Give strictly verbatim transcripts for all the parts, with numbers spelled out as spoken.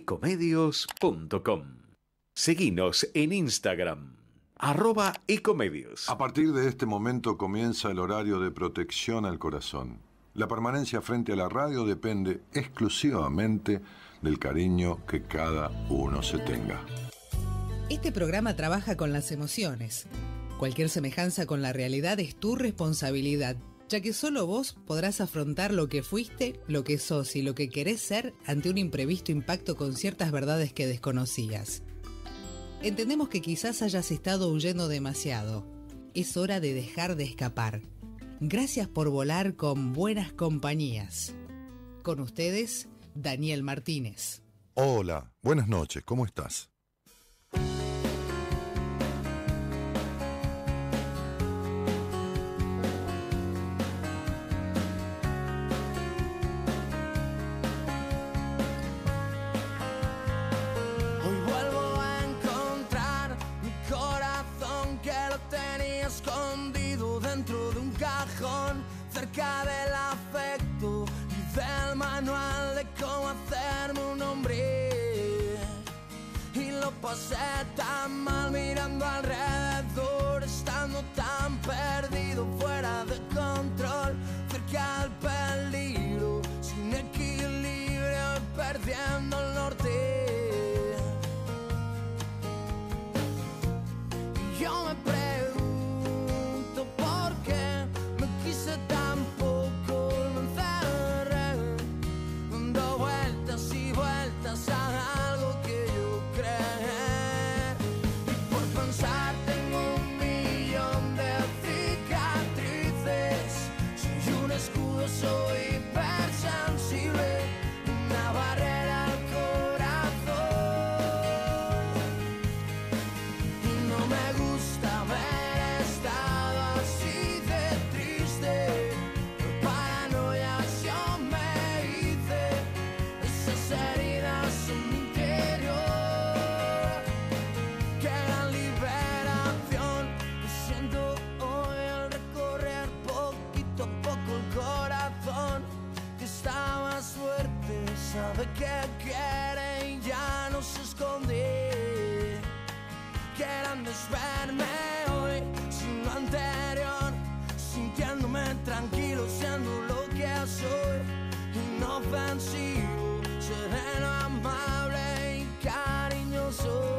ecomedios punto com. Seguinos en Instagram, arroba ecomedios. A partir de este momento comienza el horario de protección al corazón. La permanencia frente a la radio depende exclusivamente del cariño que cada uno se tenga. Este programa trabaja con las emociones. Cualquier semejanza con la realidad es tu responsabilidad, ya que solo vos podrás afrontar lo que fuiste, lo que sos y lo que querés ser ante un imprevisto impacto con ciertas verdades que desconocías. Entendemos que quizás hayas estado huyendo demasiado. Es hora de dejar de escapar. Gracias por volar con buenas compañías. Con ustedes, Daniel Martínez. Hola, buenas noches, ¿cómo estás? Cerca del afecto y del manual de cómo hacerme un hombre. Y lo pasé tan mal mirando alrededor, estando tan perdido, fuera de control, cerca del peligro, sin equilibrio y perdiendo el norte. Y yo me pregunto por qué me quise tampoco, me encerré, dando vueltas y vueltas a algo que yo creé. Y por pensar tengo un millón de cicatrices. Soy un escudo, soy hipersensible, una barrera al corazón. Y no me gusta haber estado así de triste. Por paranoias yo me hice esas heridas en mi interior. Qué gran liberación que siento hoy al recorrer poquito a poco el corazón, que está más fuerte, sabe que quiere y ya no se esconde. Qué grande es verme hoy sin lo anterior, sintiéndome tranquilo, siendo lo que soy, inofensivo, sereno, amable y cariñoso.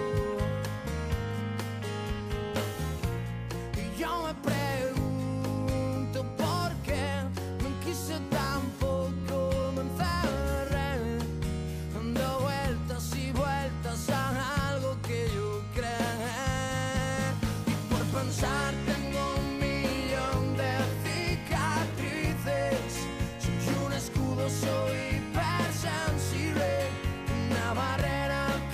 Y yo me pregunto por qué me quise tampoco, me encerré, dando vueltas y vueltas a algo que yo creé. Y por pensar tengo un millón de cicatrices. Soy un escudo, soy hipersensible, una barrera al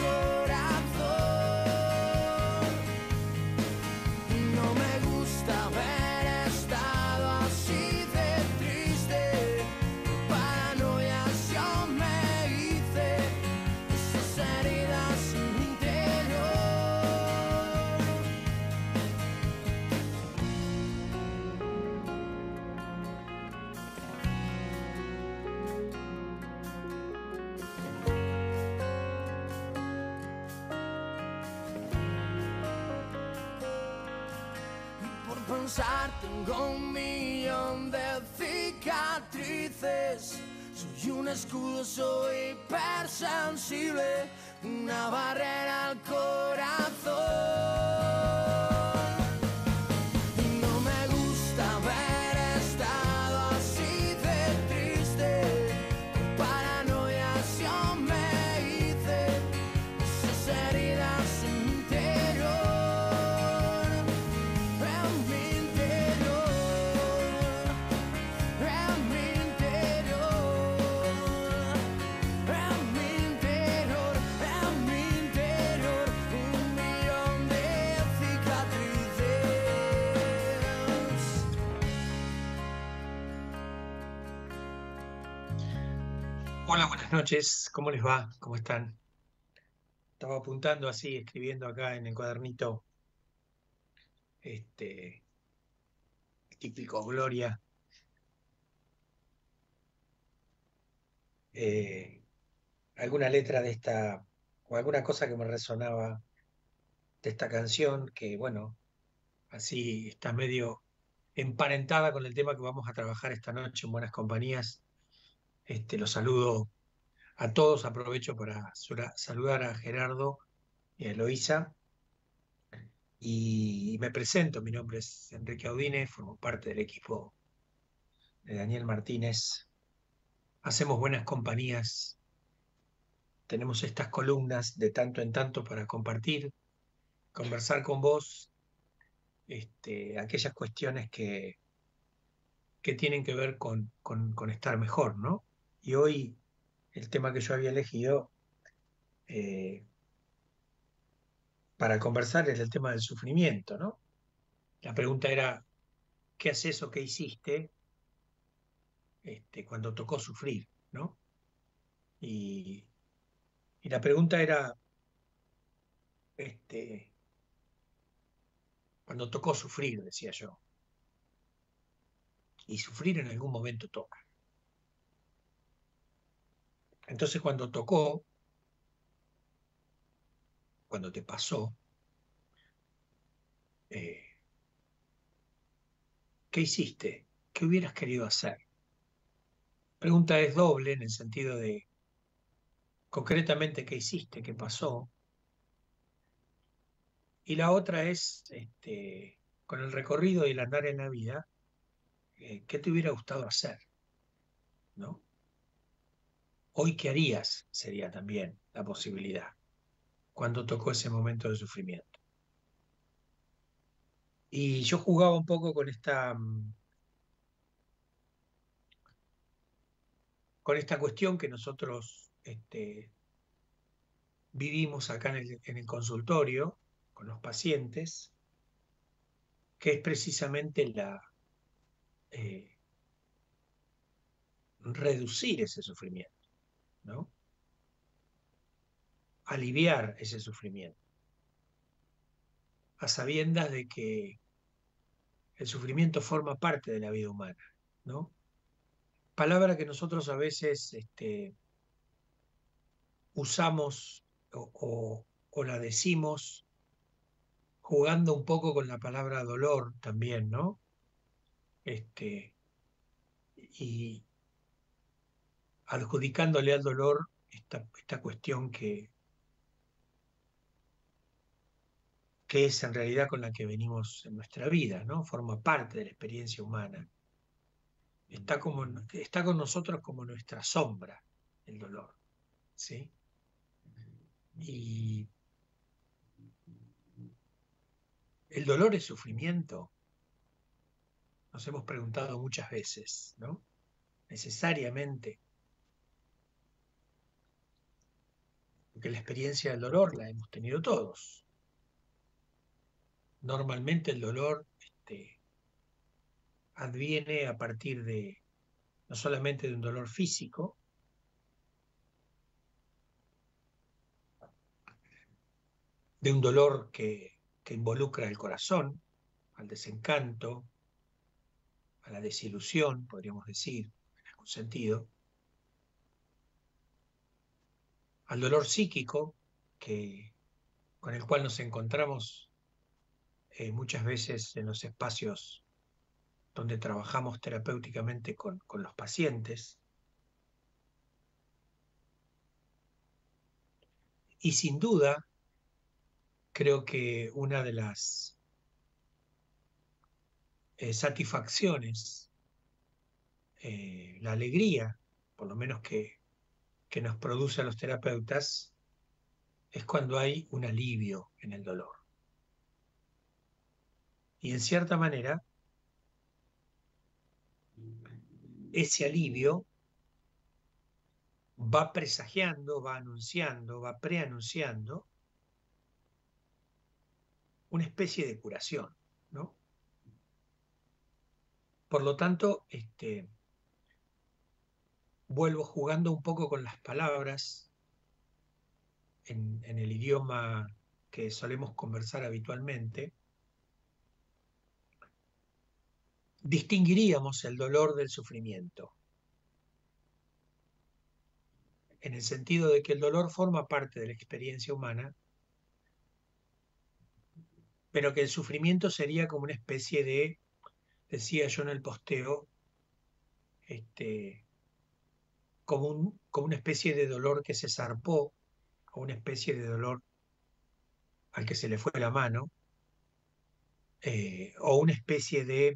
corazón. Y no me gusta haber estado así de triste. Por paranoias yo me hice esas heridas en mi interior. Y por pensar tengo un millón de cicatrices. Soy un escudo, soy hipersensible, una barrera al corazón. Y no me gusta haber estado así de triste. Por paranoias yo me hice esas heridas en mi interior, en mi interior, en mi interior, en mi interior, en mi interior, un millón de cicatrices. Hola, buenas noches. ¿Cómo les va? ¿Cómo están? Estaba apuntando así, escribiendo acá en el cuadernito, este, típico Gloria. Eh, alguna letra de esta, o alguna cosa que me resonaba de esta canción, que bueno, así está medio emparentada con el tema que vamos a trabajar esta noche en Buenas Compañías. Este, los saludo a todos, aprovecho para sura- saludar a Gerardo y a Eloísa, y me presento, mi nombre es Enrique Audine, formo parte del equipo de Daniel Martínez. Hacemos Buenas Compañías, tenemos estas columnas de tanto en tanto para compartir, conversar con vos, este, aquellas cuestiones que, que tienen que ver con, con, con estar mejor, ¿no? Y hoy el tema que yo había elegido eh, para conversar es el tema del sufrimiento, ¿no? La pregunta era, ¿qué haces o qué hiciste este, cuando tocó sufrir, ¿no? Y, y la pregunta era, este, cuando tocó sufrir, decía yo, y sufrir en algún momento toca. Entonces cuando tocó, cuando te pasó, eh, ¿qué hiciste? ¿Qué hubieras querido hacer? Pregunta es doble en el sentido de concretamente qué hiciste, qué pasó. Y la otra es, este, con el recorrido y el andar en la vida, eh, ¿qué te hubiera gustado hacer? ¿No? Hoy, ¿qué harías? Sería también la posibilidad, cuando tocó ese momento de sufrimiento. Y yo jugaba un poco con esta, mm, con esta cuestión que nosotros este, vivimos acá en el, en el consultorio con los pacientes, que es precisamente la eh, reducir ese sufrimiento, ¿no? Aliviar ese sufrimiento, a sabiendas de que el sufrimiento forma parte de la vida humana, ¿no? Palabra que nosotros a veces este, usamos o, o, o la decimos jugando un poco con la palabra dolor también, ¿no? Este, y adjudicándole al dolor esta, esta cuestión que, que es en realidad con la que venimos en nuestra vida, ¿no? Forma parte de la experiencia humana. Está, como, está con nosotros como nuestra sombra, el dolor, ¿sí? Y el dolor es sufrimiento, nos hemos preguntado muchas veces, ¿no? Necesariamente, porque la experiencia del dolor la hemos tenido todos. Normalmente el dolor este, adviene a partir de no solamente de un dolor físico, de un dolor que, que involucra el corazón, al desencanto, a la desilusión, podríamos decir, en algún sentido, al dolor psíquico que, con el cual nos encontramos eh, muchas veces en los espacios donde trabajamos terapéuticamente con, con los pacientes. Y sin duda, creo que una de las eh, satisfacciones, eh, la alegría, por lo menos que, que nos produce a los terapeutas, es cuando hay un alivio en el dolor. Y en cierta manera, ese alivio va presagiando, va anunciando, va preanunciando una especie de curación, ¿no? Por lo tanto, este, vuelvo jugando un poco con las palabras en, en el idioma que solemos conversar habitualmente. Distinguiríamos el dolor del sufrimiento. en el sentido de que el dolor forma parte de la experiencia humana, pero que el sufrimiento sería como una especie de, decía yo en el posteo, este, como, un, como una especie de dolor que se zarpó, o una especie de dolor al que se le fue la mano, eh, o una especie de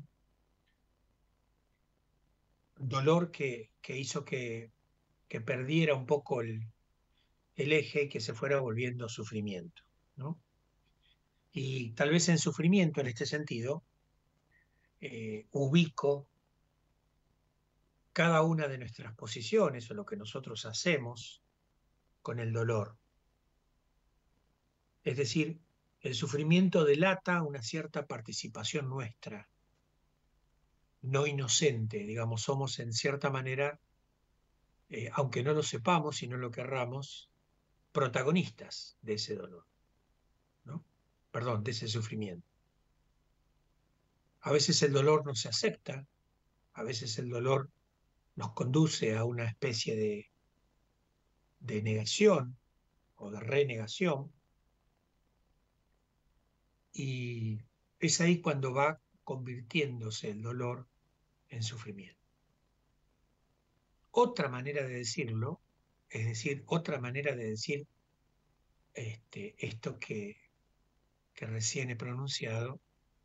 dolor que, que hizo que, que perdiera un poco el, el eje y que se fuera volviendo sufrimiento, ¿no? Y tal vez en sufrimiento, en este sentido, eh, ubico cada una de nuestras posiciones o lo que nosotros hacemos con el dolor. Es decir, el sufrimiento delata una cierta participación nuestra, no inocente, digamos, somos en cierta manera, eh, aunque no lo sepamos y no lo querramos, protagonistas de ese dolor, ¿no? Perdón, de ese sufrimiento. A veces el dolor no se acepta, a veces el dolor nos conduce a una especie de, de negación o de renegación, y es ahí cuando va convirtiéndose el dolor en sufrimiento. Otra manera de decirlo, es decir, otra manera de decir este, esto que, que recién he pronunciado,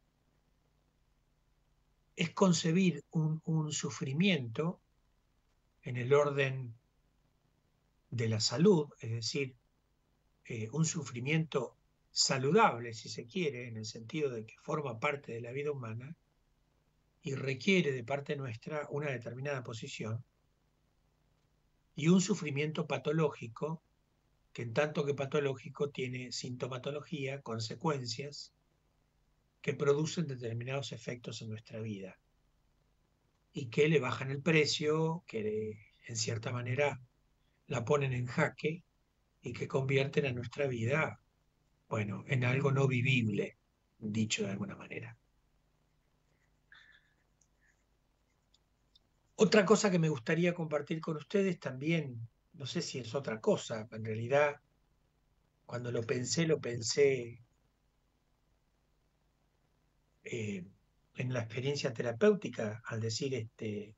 es concebir un, un sufrimiento en el orden de la salud, es decir, eh, un sufrimiento saludable, si se quiere, en el sentido de que forma parte de la vida humana y requiere de parte nuestra una determinada posición, y un sufrimiento patológico, que en tanto que patológico tiene sintomatología, consecuencias, que producen determinados efectos en nuestra vida y que le bajan el precio, que en cierta manera la ponen en jaque y que convierten a nuestra vida, bueno, en algo no vivible, dicho de alguna manera. Otra cosa que me gustaría compartir con ustedes también, no sé si es otra cosa, en realidad cuando lo pensé, lo pensé eh, en la experiencia terapéutica, al decir este,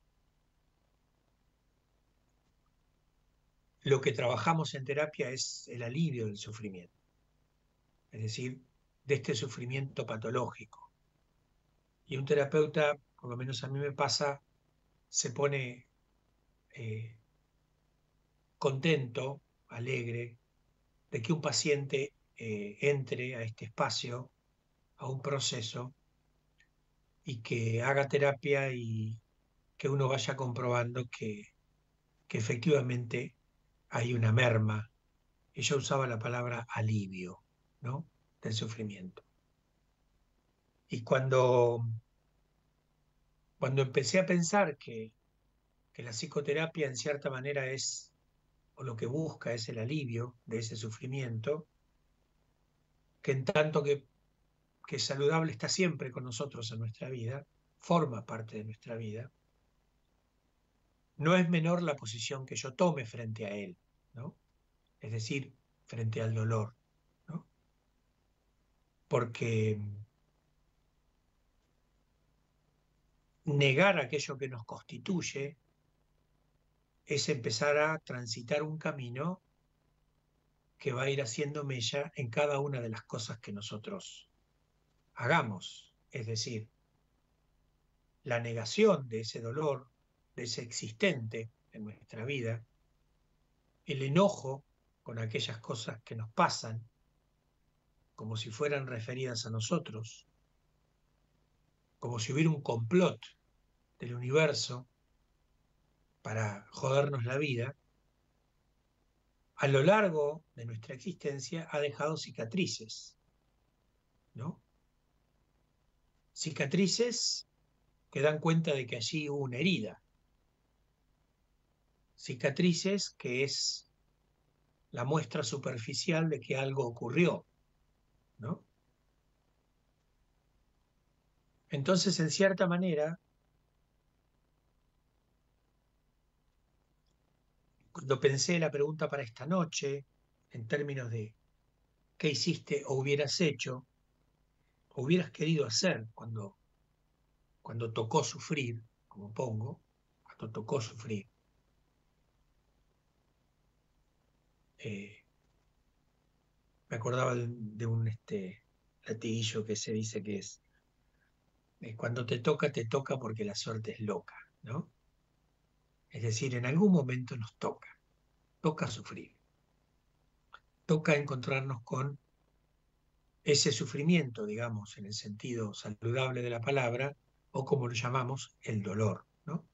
lo que trabajamos en terapia es el alivio del sufrimiento, es decir, de este sufrimiento patológico. Y un terapeuta, por lo menos a mí me pasa, se pone eh, contento, alegre, de que un paciente eh, entre a este espacio, a un proceso, y que haga terapia y que uno vaya comprobando que, que efectivamente hay una merma. Ella usaba la palabra alivio, ¿no?, del sufrimiento. Y cuando, cuando empecé a pensar que, que la psicoterapia en cierta manera es, o lo que busca es el alivio de ese sufrimiento, que en tanto que, que saludable está siempre con nosotros en nuestra vida, forma parte de nuestra vida, no es menor la posición que yo tome frente a él, ¿no? Es decir, frente al dolor, ¿no? Porque negar aquello que nos constituye es empezar a transitar un camino que va a ir haciendo mella en cada una de las cosas que nosotros hagamos. Es decir, la negación de ese dolor, de ese existente en nuestra vida, el enojo con aquellas cosas que nos pasan, como si fueran referidas a nosotros, como si hubiera un complot del universo para jodernos la vida, a lo largo de nuestra existencia ha dejado cicatrices, ¿no? Cicatrices que dan cuenta de que allí hubo una herida. Cicatrices que es la muestra superficial de que algo ocurrió, ¿no? Entonces, en cierta manera, cuando pensé la pregunta para esta noche, en términos de qué hiciste o hubieras hecho, o hubieras querido hacer cuando, cuando tocó sufrir, como pongo, cuando tocó sufrir, eh, me acordaba de, de un este, latiguillo que se dice que es, eh, cuando te toca, te toca porque la suerte es loca, ¿no? Es decir, en algún momento nos toca, toca sufrir, toca encontrarnos con ese sufrimiento, digamos, en el sentido saludable de la palabra, o como lo llamamos, el dolor, ¿no?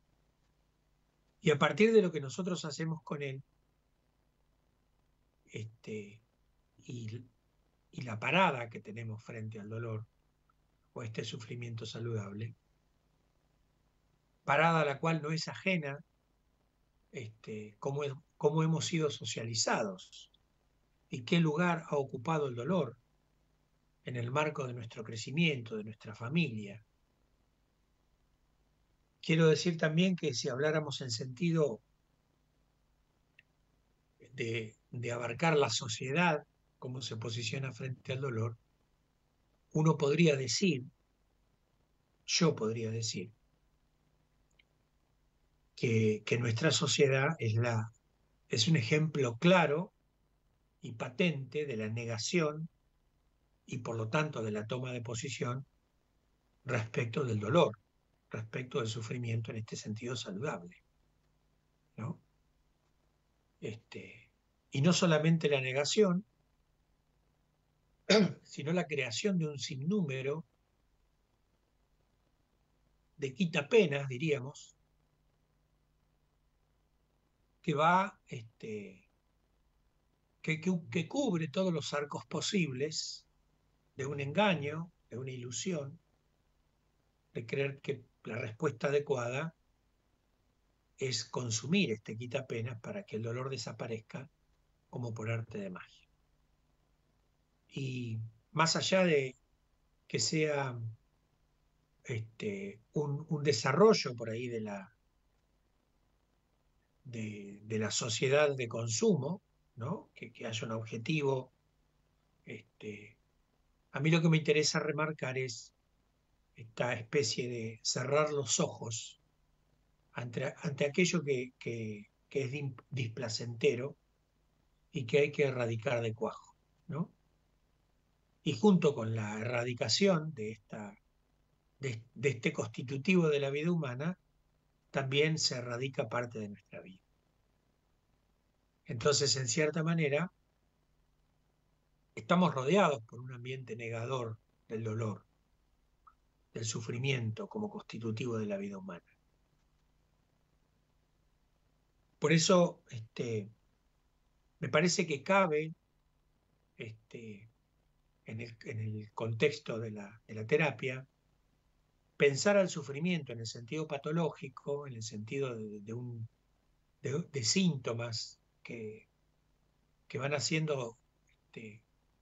Y a partir de lo que nosotros hacemos con él, este, y, y la parada que tenemos frente al dolor, o este sufrimiento saludable, parada a la cual no es ajena, este, cómo, es- cómo hemos sido socializados y qué lugar ha ocupado el dolor en el marco de nuestro crecimiento, de nuestra familia. Quiero decir también que si habláramos en sentido de, de abarcar la sociedad, cómo se posiciona frente al dolor, uno podría decir, yo podría decir, que, que nuestra sociedad es, la, es un ejemplo claro y patente de la negación y por lo tanto de la toma de posición respecto del dolor, respecto del sufrimiento en este sentido saludable, ¿no? Este, y no solamente la negación, sino la creación de un sinnúmero de quitapenas, diríamos, que va, este, que, que, que cubre todos los arcos posibles de un engaño, de una ilusión, de creer que la respuesta adecuada es consumir este quitapenas para que el dolor desaparezca como por arte de magia. Y más allá de que sea este, un, un desarrollo por ahí de la, de, de la sociedad de consumo, ¿no? que, que haya un objetivo, este, a mí lo que me interesa remarcar es esta especie de cerrar los ojos ante, ante aquello que, que, que es displacentero y que hay que erradicar de cuajo, ¿no? Y junto con la erradicación de, esta, de, de este constitutivo de la vida humana, también se erradica parte de nuestra vida. Entonces, en cierta manera, estamos rodeados por un ambiente negador del dolor, del sufrimiento como constitutivo de la vida humana. Por eso, este, me parece que cabe, este, en el, en el contexto de la, de la terapia, pensar al sufrimiento en el sentido patológico, en el sentido de, de, un, de, de síntomas que, que van haciendo, este,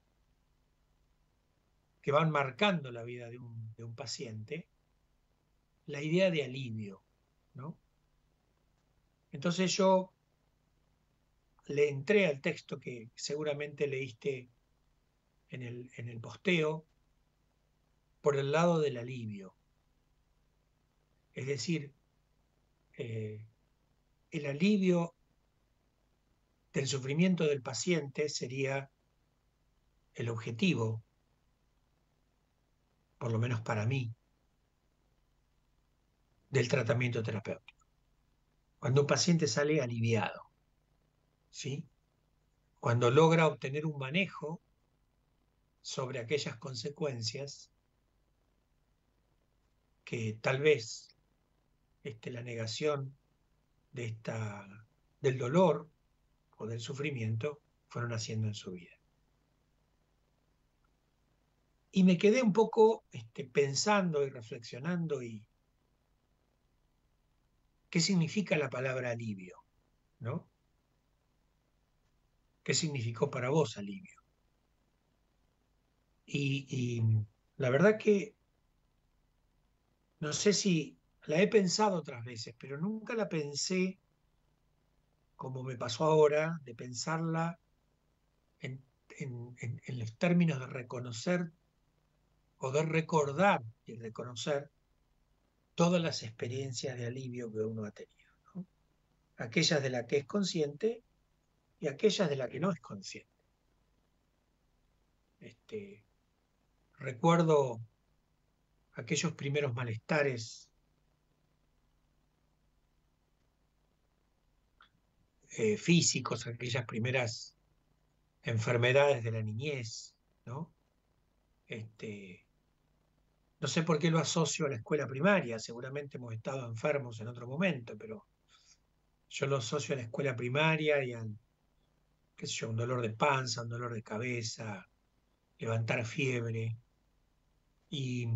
que van marcando la vida de un, de un paciente, la idea de alivio, ¿no? Entonces yo le entré al texto que seguramente leíste en el, en el posteo por el lado del alivio. Es decir, eh, el alivio del sufrimiento del paciente sería el objetivo, por lo menos para mí, del tratamiento terapéutico. Cuando un paciente sale aliviado, ¿sí? Cuando logra obtener un manejo sobre aquellas consecuencias que tal vez este, la negación de esta, del dolor o del sufrimiento fueron haciendo en su vida. Y me quedé un poco este, pensando y reflexionando y qué significa la palabra alivio, ¿no? ¿Qué significó para vos alivio? Y, y la verdad que no sé si la he pensado otras veces, pero nunca la pensé como me pasó ahora, de pensarla en, en, en, en los términos de reconocer o de recordar y reconocer todas las experiencias de alivio que uno ha tenido, ¿no? Aquellas de las que es consciente y aquellas de las que no es consciente. Este, recuerdo aquellos primeros malestares eh, físicos, aquellas primeras enfermedades de la niñez, ¿no? Este, no sé por qué lo asocio a la escuela primaria, seguramente hemos estado enfermos en otro momento, pero yo lo asocio a la escuela primaria y al, qué sé yo, un dolor de panza, un dolor de cabeza, levantar fiebre. Y,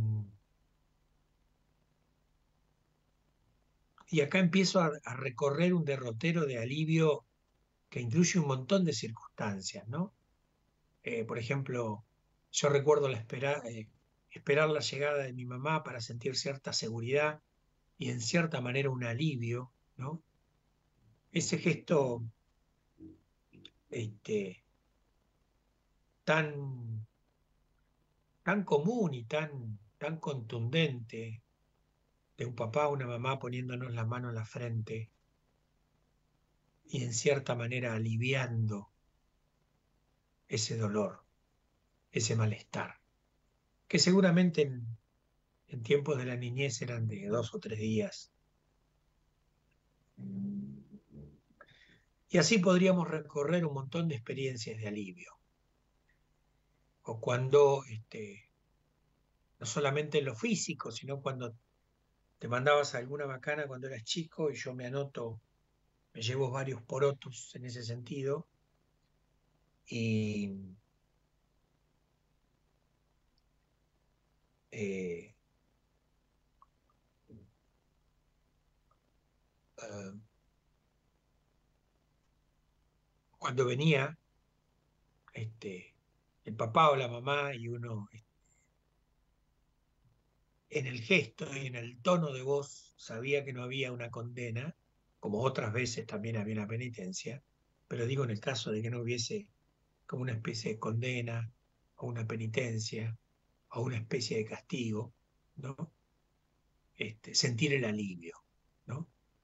y acá empiezo a, a recorrer un derrotero de alivio que incluye un montón de circunstancias, ¿no? Eh, por ejemplo, yo recuerdo la espera, eh, esperar la llegada de mi mamá para sentir cierta seguridad y en cierta manera un alivio, ¿no? Ese gesto este, tan, tan común y tan, tan contundente de un papá o una mamá poniéndonos la mano en la frente y en cierta manera aliviando ese dolor, ese malestar, que seguramente en, en tiempos de la niñez eran de dos o tres días. Y así podríamos recorrer un montón de experiencias de alivio. O cuando, este, no solamente en lo físico, sino cuando te mandabas alguna macana cuando eras chico, y yo me anoto, me llevo varios porotos en ese sentido, y eh, uh, cuando venía este, el papá o la mamá y uno en el gesto y en el tono de voz sabía que no había una condena, como otras veces también había una penitencia, pero digo en el caso de que no hubiese como una especie de condena o una penitencia o una especie de castigo, ¿no? Este, sentir el alivio, ¿no?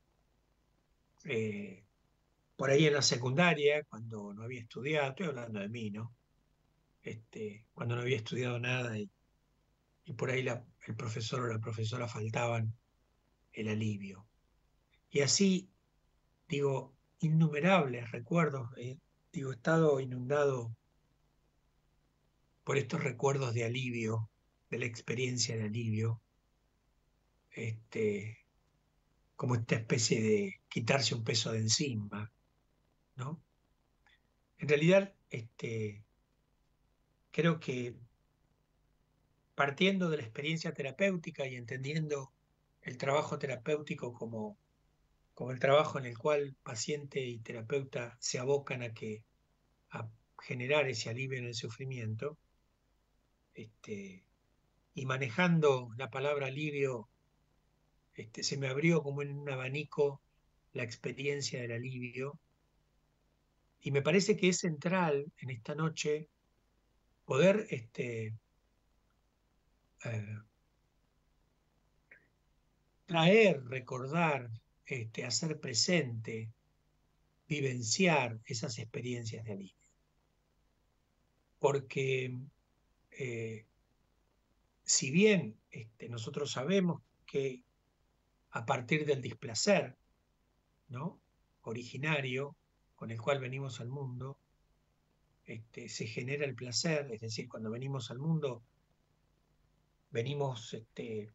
Eh, por ahí en la secundaria, cuando no había estudiado, estoy hablando de mí, ¿no? Este, cuando no había estudiado nada y, y por ahí la, el profesor o la profesora faltaban, el alivio. Y así, digo, innumerables recuerdos, eh, digo, he estado inundado por estos recuerdos de alivio, de la experiencia de alivio, este, como esta especie de quitarse un peso de encima, ¿no? En realidad, este, creo que partiendo de la experiencia terapéutica y entendiendo el trabajo terapéutico como, como el trabajo en el cual paciente y terapeuta se abocan a, que, a generar ese alivio en el sufrimiento, este, y manejando la palabra alivio, este, se me abrió como en un abanico la experiencia del alivio, y me parece que es central en esta noche poder este, eh, traer, recordar, este, hacer presente, vivenciar esas experiencias de alivio. Porque eh, si bien este, nosotros sabemos que a partir del displacer, ¿no?, originario con el cual venimos al mundo, este, se genera el placer, es decir, cuando venimos al mundo, venimos este,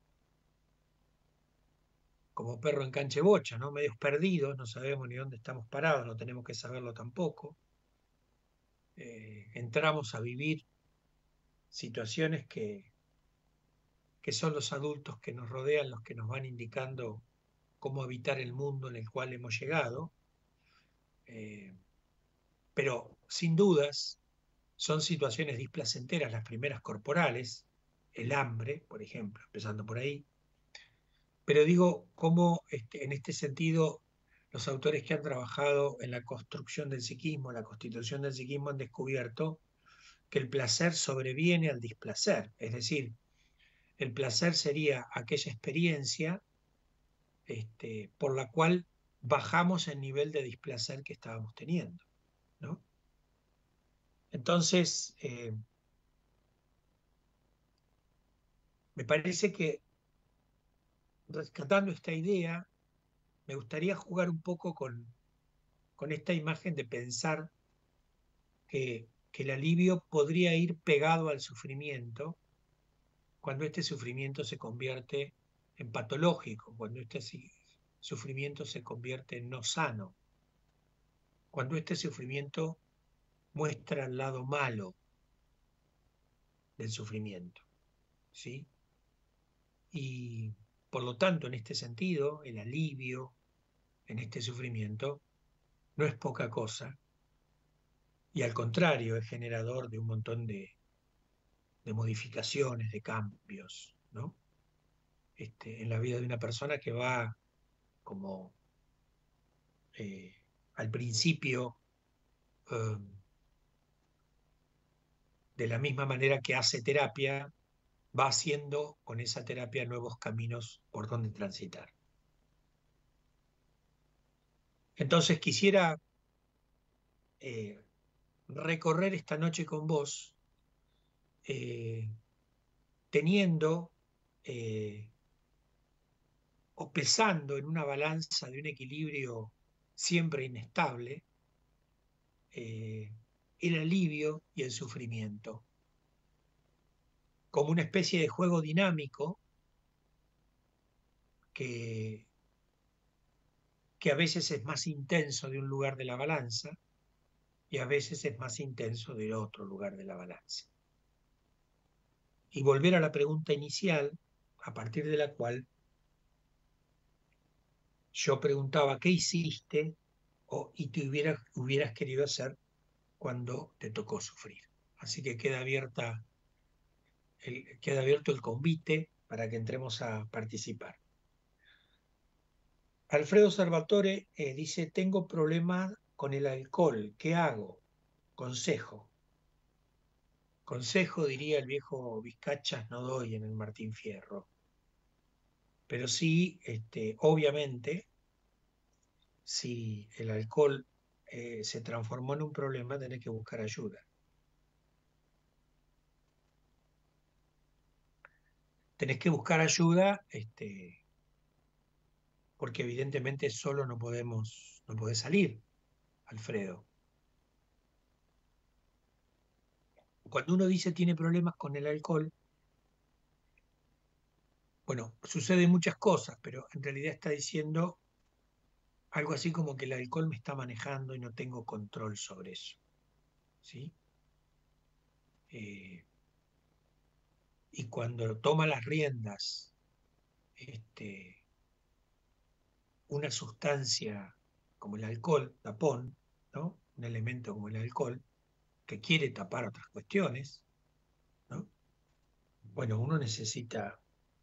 como perro en cancha y bocha, ¿no?, medios perdidos, no sabemos ni dónde estamos parados, no tenemos que saberlo tampoco. Eh, entramos a vivir situaciones que, que son los adultos que nos rodean los que nos van indicando cómo habitar el mundo en el cual hemos llegado. Eh, pero sin dudas son situaciones displacenteras, las primeras corporales, el hambre, por ejemplo, empezando por ahí. Pero digo, cómo este, en este sentido los autores que han trabajado en la construcción del psiquismo, la constitución del psiquismo, han descubierto que el placer sobreviene al displacer. Es decir, el placer sería aquella experiencia este, por la cual bajamos el nivel de displacer que estábamos teniendo, ¿no? Entonces, eh, me parece que rescatando esta idea, me gustaría jugar un poco con, con esta imagen de pensar que, que el alivio podría ir pegado al sufrimiento cuando este sufrimiento se convierte en patológico, cuando este sufrimiento se convierte en no sano, cuando este sufrimiento muestra el lado malo del sufrimiento, ¿sí? Y por lo tanto, en este sentido, el alivio en este sufrimiento no es poca cosa, y al contrario, es generador de un montón de, de modificaciones, de cambios, ¿no? Este, en la vida de una persona que va como eh, al principio eh, de la misma manera que hace terapia, va haciendo con esa terapia nuevos caminos por donde transitar. Entonces quisiera eh, recorrer esta noche con vos eh, teniendo eh, o pesando en una balanza de un equilibrio siempre inestable eh, el alivio y el sufrimiento, como una especie de juego dinámico que, que a veces es más intenso de un lugar de la balanza y a veces es más intenso del otro lugar de la balanza. Y volver a la pregunta inicial, a partir de la cual yo preguntaba qué hiciste o, y te hubieras, hubieras querido hacer cuando te tocó sufrir. Así que queda, abierta el, queda abierto el convite para que entremos a participar. Alfredo Salvatore eh, dice, tengo problemas con el alcohol, ¿qué hago? Consejo. Consejo, diría el viejo Vizcachas, no doy en el Martín Fierro. Pero sí, este, obviamente, si el alcohol eh, se transformó en un problema, tenés que buscar ayuda. Tenés que buscar ayuda, este, porque evidentemente solo no podemos, no podés salir, Alfredo. Cuando uno dice tiene problemas con el alcohol, bueno, suceden muchas cosas, pero en realidad está diciendo algo así como que el alcohol me está manejando y no tengo control sobre eso, ¿sí? Eh, y cuando toma las riendas este, una sustancia como el alcohol, tapón, ¿no? Un elemento como el alcohol, que quiere tapar otras cuestiones, ¿no? Bueno, uno necesita,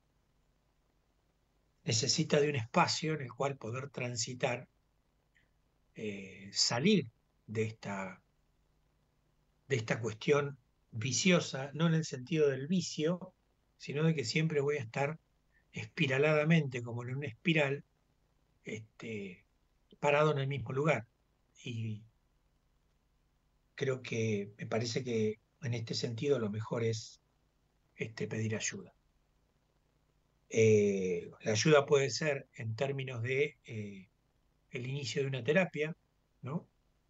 necesita de un espacio en el cual poder transitar, eh, salir de esta, de esta cuestión viciosa, no en el sentido del vicio, sino de que siempre voy a estar espiraladamente, como en una espiral, este, parado en el mismo lugar. Y creo que me parece que en este sentido lo mejor es este, pedir ayuda. Eh, la ayuda puede ser en términos de eh, el inicio de una terapia, ¿no?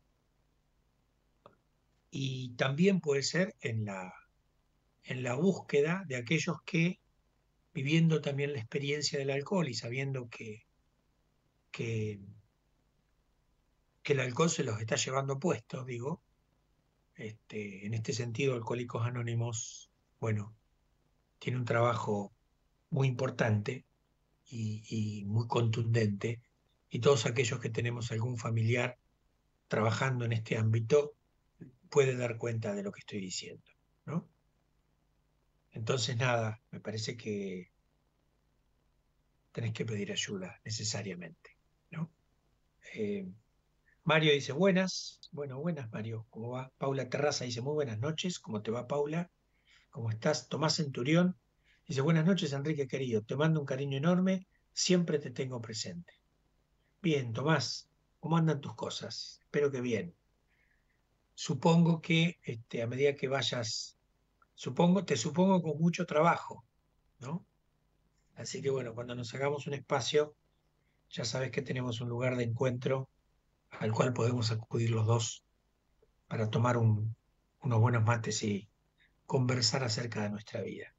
Y también puede ser en la, en la búsqueda de aquellos que, viviendo también la experiencia del alcohol y sabiendo que, que, que el alcohol se los está llevando puestos, digo, este, en este sentido, Alcohólicos Anónimos, bueno, tiene un trabajo muy importante y, y muy contundente, y todos aquellos que tenemos algún familiar trabajando en este ámbito pueden dar cuenta de lo que estoy diciendo, ¿no? Entonces, nada, me parece que tenés que pedir ayuda necesariamente, ¿no? Eh, Mario dice buenas. Bueno, buenas, Mario. ¿Cómo va? Paula Terraza dice muy buenas noches. ¿Cómo te va, Paula? ¿Cómo estás? Tomás Centurión dice buenas noches, Enrique querido. Te mando un cariño enorme. Siempre te tengo presente. Bien, Tomás. ¿Cómo andan tus cosas? Espero que bien. Supongo que este, a medida que vayas, supongo, te supongo con mucho trabajo, ¿no? Así que bueno, cuando nos hagamos un espacio, ya sabes que tenemos un lugar de encuentro al cual podemos acudir los dos para tomar un- unos buenos mates y conversar acerca de nuestra vida.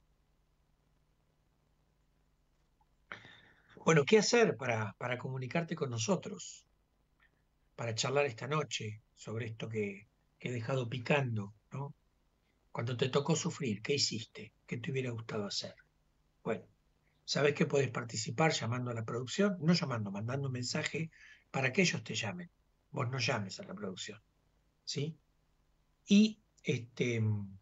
Bueno, ¿qué hacer para, para comunicarte con nosotros? Para charlar esta noche sobre esto que, que he dejado picando, ¿no? Cuando te tocó sufrir, ¿qué hiciste? ¿Qué te hubiera gustado hacer? Bueno, sabes que puedes participar llamando a la producción, no llamando, mandando un mensaje para que ellos te llamen. Vos no llames a la producción, ¿sí? Y este,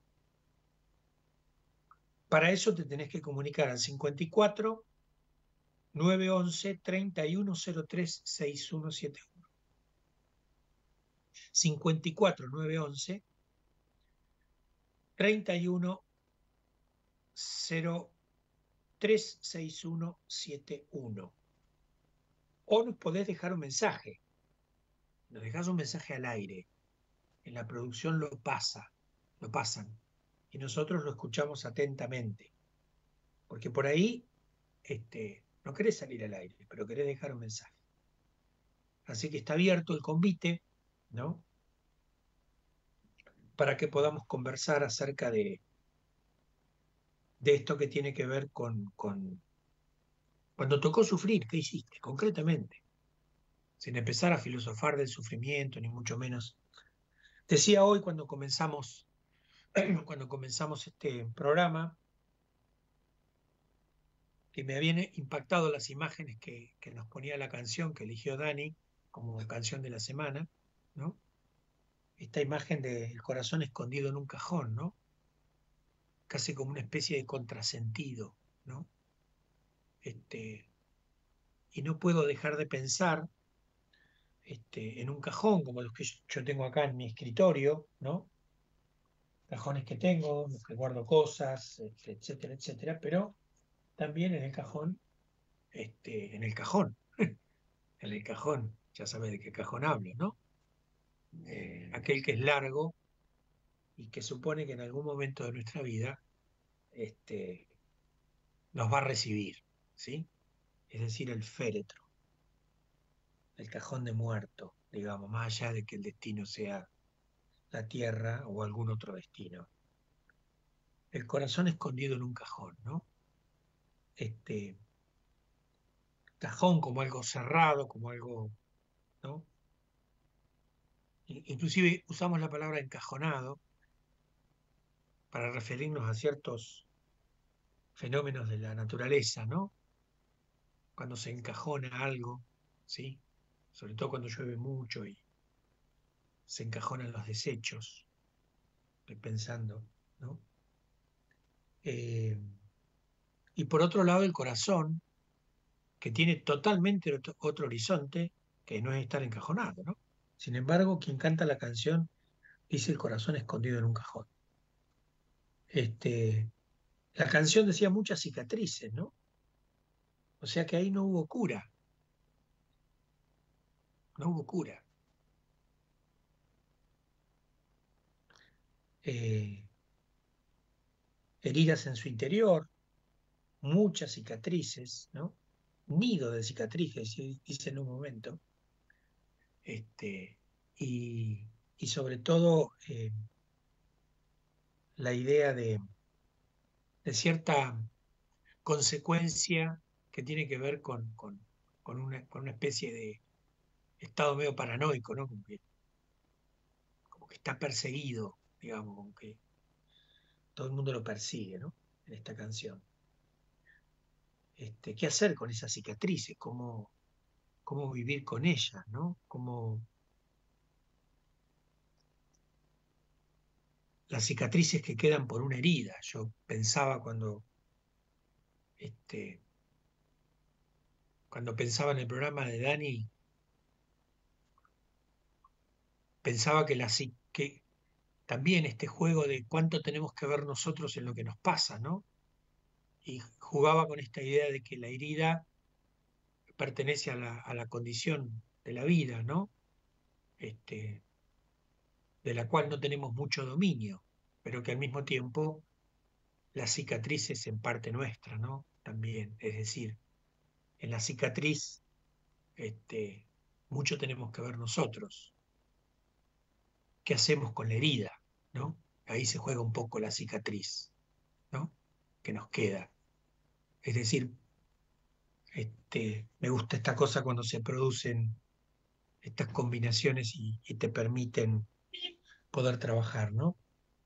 para eso te tenés que comunicar al cincuenta y cuatro, nueve once, treinta y uno cero tres, sesenta y uno setenta y uno. cincuenta y cuatro, nueve once, treinta y uno cero tres, sesenta y uno setenta y uno. O nos podés dejar un mensaje. Nos dejás un mensaje al aire. En la producción lo pasa, lo pasan. Y nosotros lo escuchamos atentamente. Porque por ahí este, no querés salir al aire, pero querés dejar un mensaje. Así que está abierto el convite, ¿no? Para que podamos conversar acerca de, de esto que tiene que ver con, con cuando tocó sufrir, ¿qué hiciste concretamente? Sin empezar a filosofar del sufrimiento, ni mucho menos. Decía hoy cuando comenzamos, cuando comenzamos este programa, que me habían impactado las imágenes que, que nos ponía la canción que eligió Dani como canción de la semana, ¿no? Esta imagen del corazón escondido en un cajón, ¿no? Casi como una especie de contrasentido, ¿no? Este, y no puedo dejar de pensar este, en un cajón como los que yo tengo acá en mi escritorio, ¿no? Cajones que tengo, los que guardo cosas, etcétera, etcétera, pero también en el cajón, este, en el cajón, en el cajón, ya sabes de qué cajón hablo, ¿no? Eh, aquel que es largo y que supone que en algún momento de nuestra vida este, nos va a recibir, ¿sí? Es decir, el féretro, el cajón de muerto, digamos, más allá de que el destino sea la tierra o algún otro destino. El corazón escondido en un cajón, ¿no? Este cajón como algo cerrado, como algo, ¿no? Inclusive usamos la palabra encajonado para referirnos a ciertos fenómenos de la naturaleza, ¿no? Cuando se encajona algo, ¿sí? Sobre todo cuando llueve mucho y se encajonan los desechos, estoy pensando, ¿no? Eh, y por otro lado el corazón, que tiene totalmente otro, otro horizonte, que no es estar encajonado, ¿no? Sin embargo, quien canta la canción dice el corazón escondido en un cajón. Este, la canción decía muchas cicatrices, ¿no? O sea que ahí no hubo cura, no hubo cura. Eh, heridas en su interior, muchas cicatrices, ¿no? Nido de cicatrices, dice en un momento. Este, y, y sobre todo eh, la idea de, de cierta consecuencia que tiene que ver con, con, con, una, con una especie de estado medio paranoico, ¿no? Como que, como que está perseguido, digamos, como que todo el mundo lo persigue, ¿no? En esta canción. Este, ¿qué hacer con esas cicatrices? ¿Cómo, cómo vivir con ellas, ¿no? Cómo las cicatrices que quedan por una herida. Yo pensaba cuando, este, cuando pensaba en el programa de Dani, pensaba que, la, psi- que también este juego de cuánto tenemos que ver nosotros en lo que nos pasa, ¿no? Y jugaba con esta idea de que la herida pertenece a la, a la condición de la vida, ¿no? Este, de la cual no tenemos mucho dominio, pero que al mismo tiempo la cicatriz es en parte nuestra, ¿no? También, es decir, en la cicatriz este, mucho tenemos que ver nosotros. ¿Qué hacemos con la herida? ¿No? Ahí se juega un poco la cicatriz, ¿no? Que nos queda. Es decir, este, me gusta esta cosa cuando se producen estas combinaciones y, y te permiten poder trabajar, ¿no?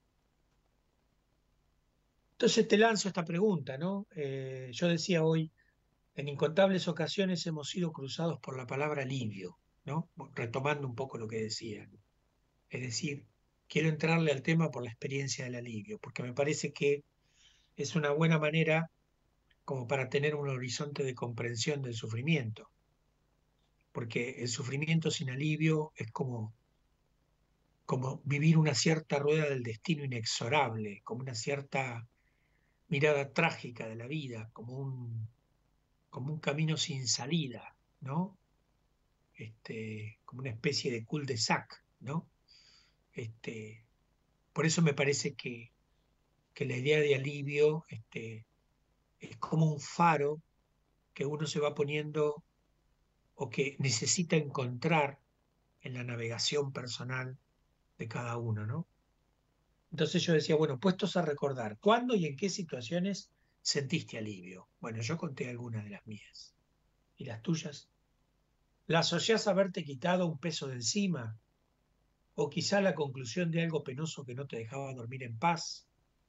Entonces te lanzo esta pregunta, ¿no? Eh, yo decía hoy, en incontables ocasiones hemos sido cruzados por la palabra alivio, ¿no? Retomando un poco lo que decía. Es decir, quiero entrarle al tema por la experiencia del alivio, porque me parece que es una buena manera como para tener un horizonte de comprensión del sufrimiento, porque el sufrimiento sin alivio es como, como vivir una cierta rueda del destino inexorable, como una cierta mirada trágica de la vida, como un, como un camino sin salida, ¿no? Este, como una especie de cul-de-sac, ¿no? Este, por eso me parece que, que la idea de alivio este, es como un faro que uno se va poniendo o que necesita encontrar en la navegación personal de cada uno, ¿no? Entonces yo decía, bueno, puestos a recordar, ¿cuándo y en qué situaciones sentiste alivio? Bueno, yo conté algunas de las mías. ¿Y las tuyas? ¿La asociás a haberte quitado un peso de encima? ¿O quizá la conclusión de algo penoso que no te dejaba dormir en paz?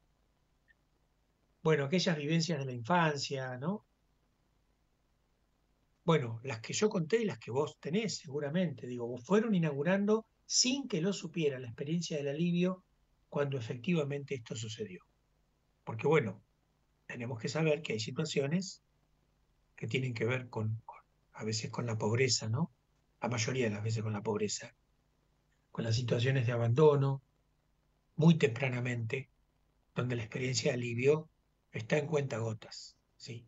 Bueno, aquellas vivencias de la infancia, ¿no? Bueno, las que yo conté y las que vos tenés, seguramente, digo, fueron inaugurando sin que lo supiera la experiencia del alivio cuando efectivamente esto sucedió. Porque bueno, tenemos que saber que hay situaciones que tienen que ver con, con, a veces con la pobreza, ¿no? La mayoría de las veces con la pobreza, con las situaciones de abandono, muy tempranamente, donde la experiencia de alivio está en cuentagotas, ¿sí?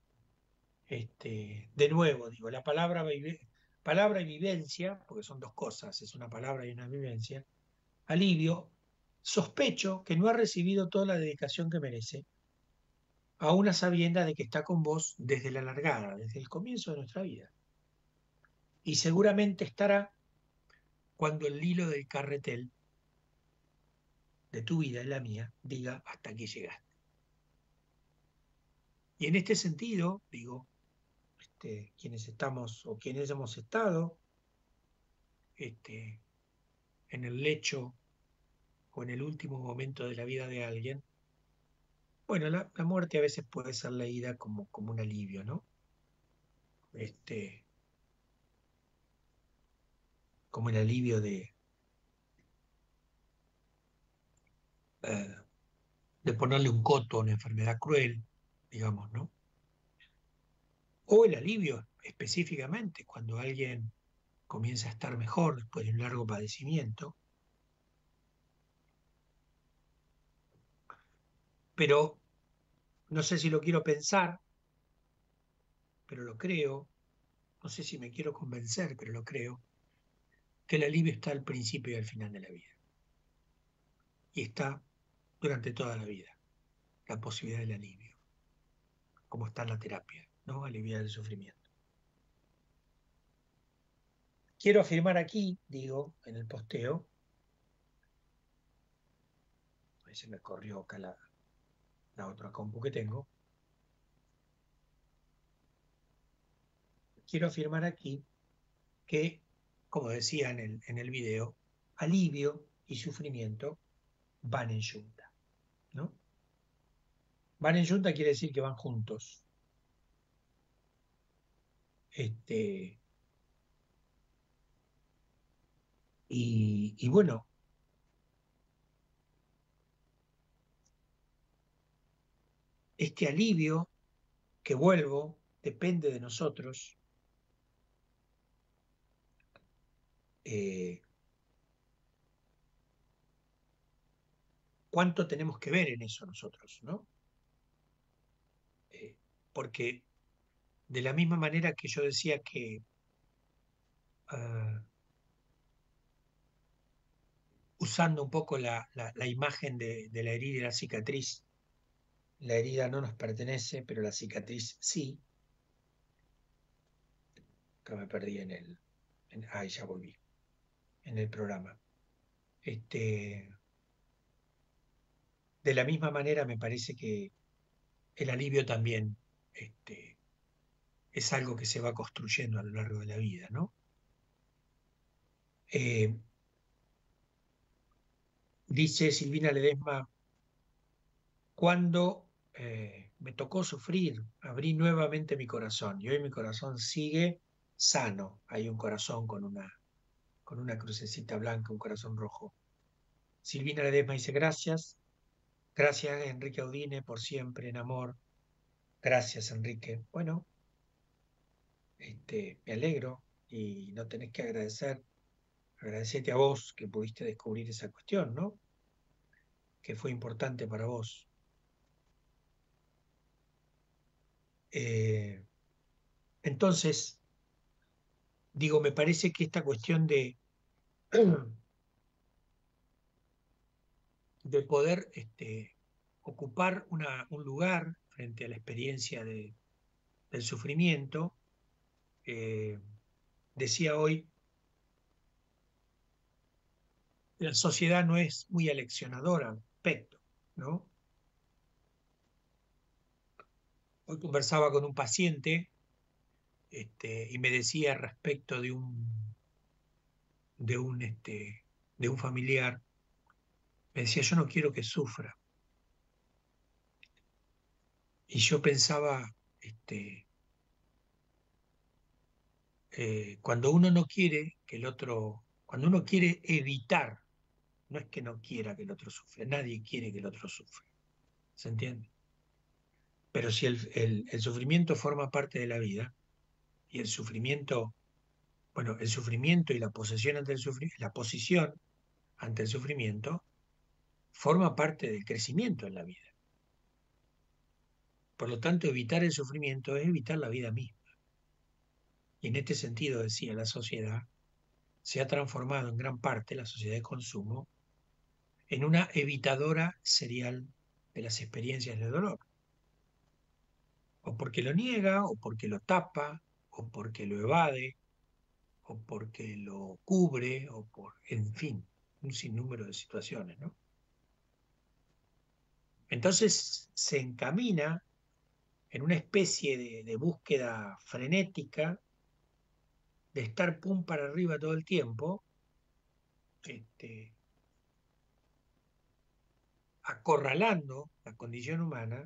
Este, de nuevo, digo, la palabra, palabra y vivencia, porque son dos cosas, es una palabra y una vivencia, alivio, sospecho que no ha recibido toda la dedicación que merece, a una sabienda de que está con vos desde la largada, desde el comienzo de nuestra vida. Y seguramente estará cuando el hilo del carretel de tu vida y la mía diga hasta aquí llegaste. Y en este sentido, digo, este, quienes estamos o quienes hemos estado este, en el lecho o en el último momento de la vida de alguien, bueno, la, la muerte a veces puede ser leída como, como un alivio, ¿no? Este, como el alivio de, eh, de ponerle un coto a una enfermedad cruel, digamos, ¿no? O el alivio específicamente cuando alguien comienza a estar mejor después de un largo padecimiento. Pero no sé si lo quiero pensar, pero lo creo. No sé si me quiero convencer, pero lo creo, que el alivio está al principio y al final de la vida. Y está durante toda la vida, la posibilidad del alivio, como está en la terapia, ¿no? Aliviar el sufrimiento. Quiero afirmar aquí, digo, en el posteo, ahí se me corrió acá la, la otra compu que tengo, quiero afirmar aquí que, como decía en el, en el video, alivio y sufrimiento van en yunta, ¿no? Van en yunta quiere decir que van juntos. Este, y, y bueno, este alivio que vuelvo depende de nosotros. Eh, cuánto tenemos que ver en eso nosotros, ¿no? Eh, porque de la misma manera que yo decía que uh, usando un poco la, la, la imagen de, de la herida y la cicatriz, la herida no nos pertenece, pero la cicatriz sí. Acá me perdí en el... En, ah, ya volví. En el programa. Este, de la misma manera me parece que el alivio también este, es algo que se va construyendo a lo largo de la vida, ¿no? Eh, dice Silvina Ledesma, cuando eh, me tocó sufrir, abrí nuevamente mi corazón y hoy mi corazón sigue sano. Hay un corazón con una, con una crucecita blanca, un corazón rojo. Silvina Ledesma dice, gracias, gracias Enrique Audine por siempre en amor. Gracias Enrique. Bueno, este, me alegro y no tenés que agradecer, agradecete a vos que pudiste descubrir esa cuestión, ¿no? Que fue importante para vos. Eh, entonces, digo, me parece que esta cuestión de, de poder este, ocupar una, un lugar frente a la experiencia de, del sufrimiento, eh, decía hoy, la sociedad no es muy aleccionadora al respecto, ¿no? Hoy conversaba con un paciente este, y me decía respecto de un, de un, este, de un familiar, me decía, yo no quiero que sufra. Y yo pensaba, este, eh, cuando uno no quiere que el otro, cuando uno quiere evitar, no es que no quiera que el otro sufra, nadie quiere que el otro sufra, ¿se entiende? Pero si el, el, el sufrimiento forma parte de la vida, y el sufrimiento, bueno, el sufrimiento y la posesión ante el sufrimiento, la posición ante el sufrimiento, forma parte del crecimiento en la vida. Por lo tanto, evitar el sufrimiento es evitar la vida misma. Y en este sentido, decía, la sociedad se ha transformado en gran parte, la sociedad de consumo, en una evitadora serial de las experiencias de dolor. O porque lo niega, o porque lo tapa, o porque lo evade, o porque lo cubre, o por, en fin, un sinnúmero de situaciones, ¿no? Entonces se encamina en una especie de, de búsqueda frenética de estar pum para arriba todo el tiempo, este, acorralando la condición humana,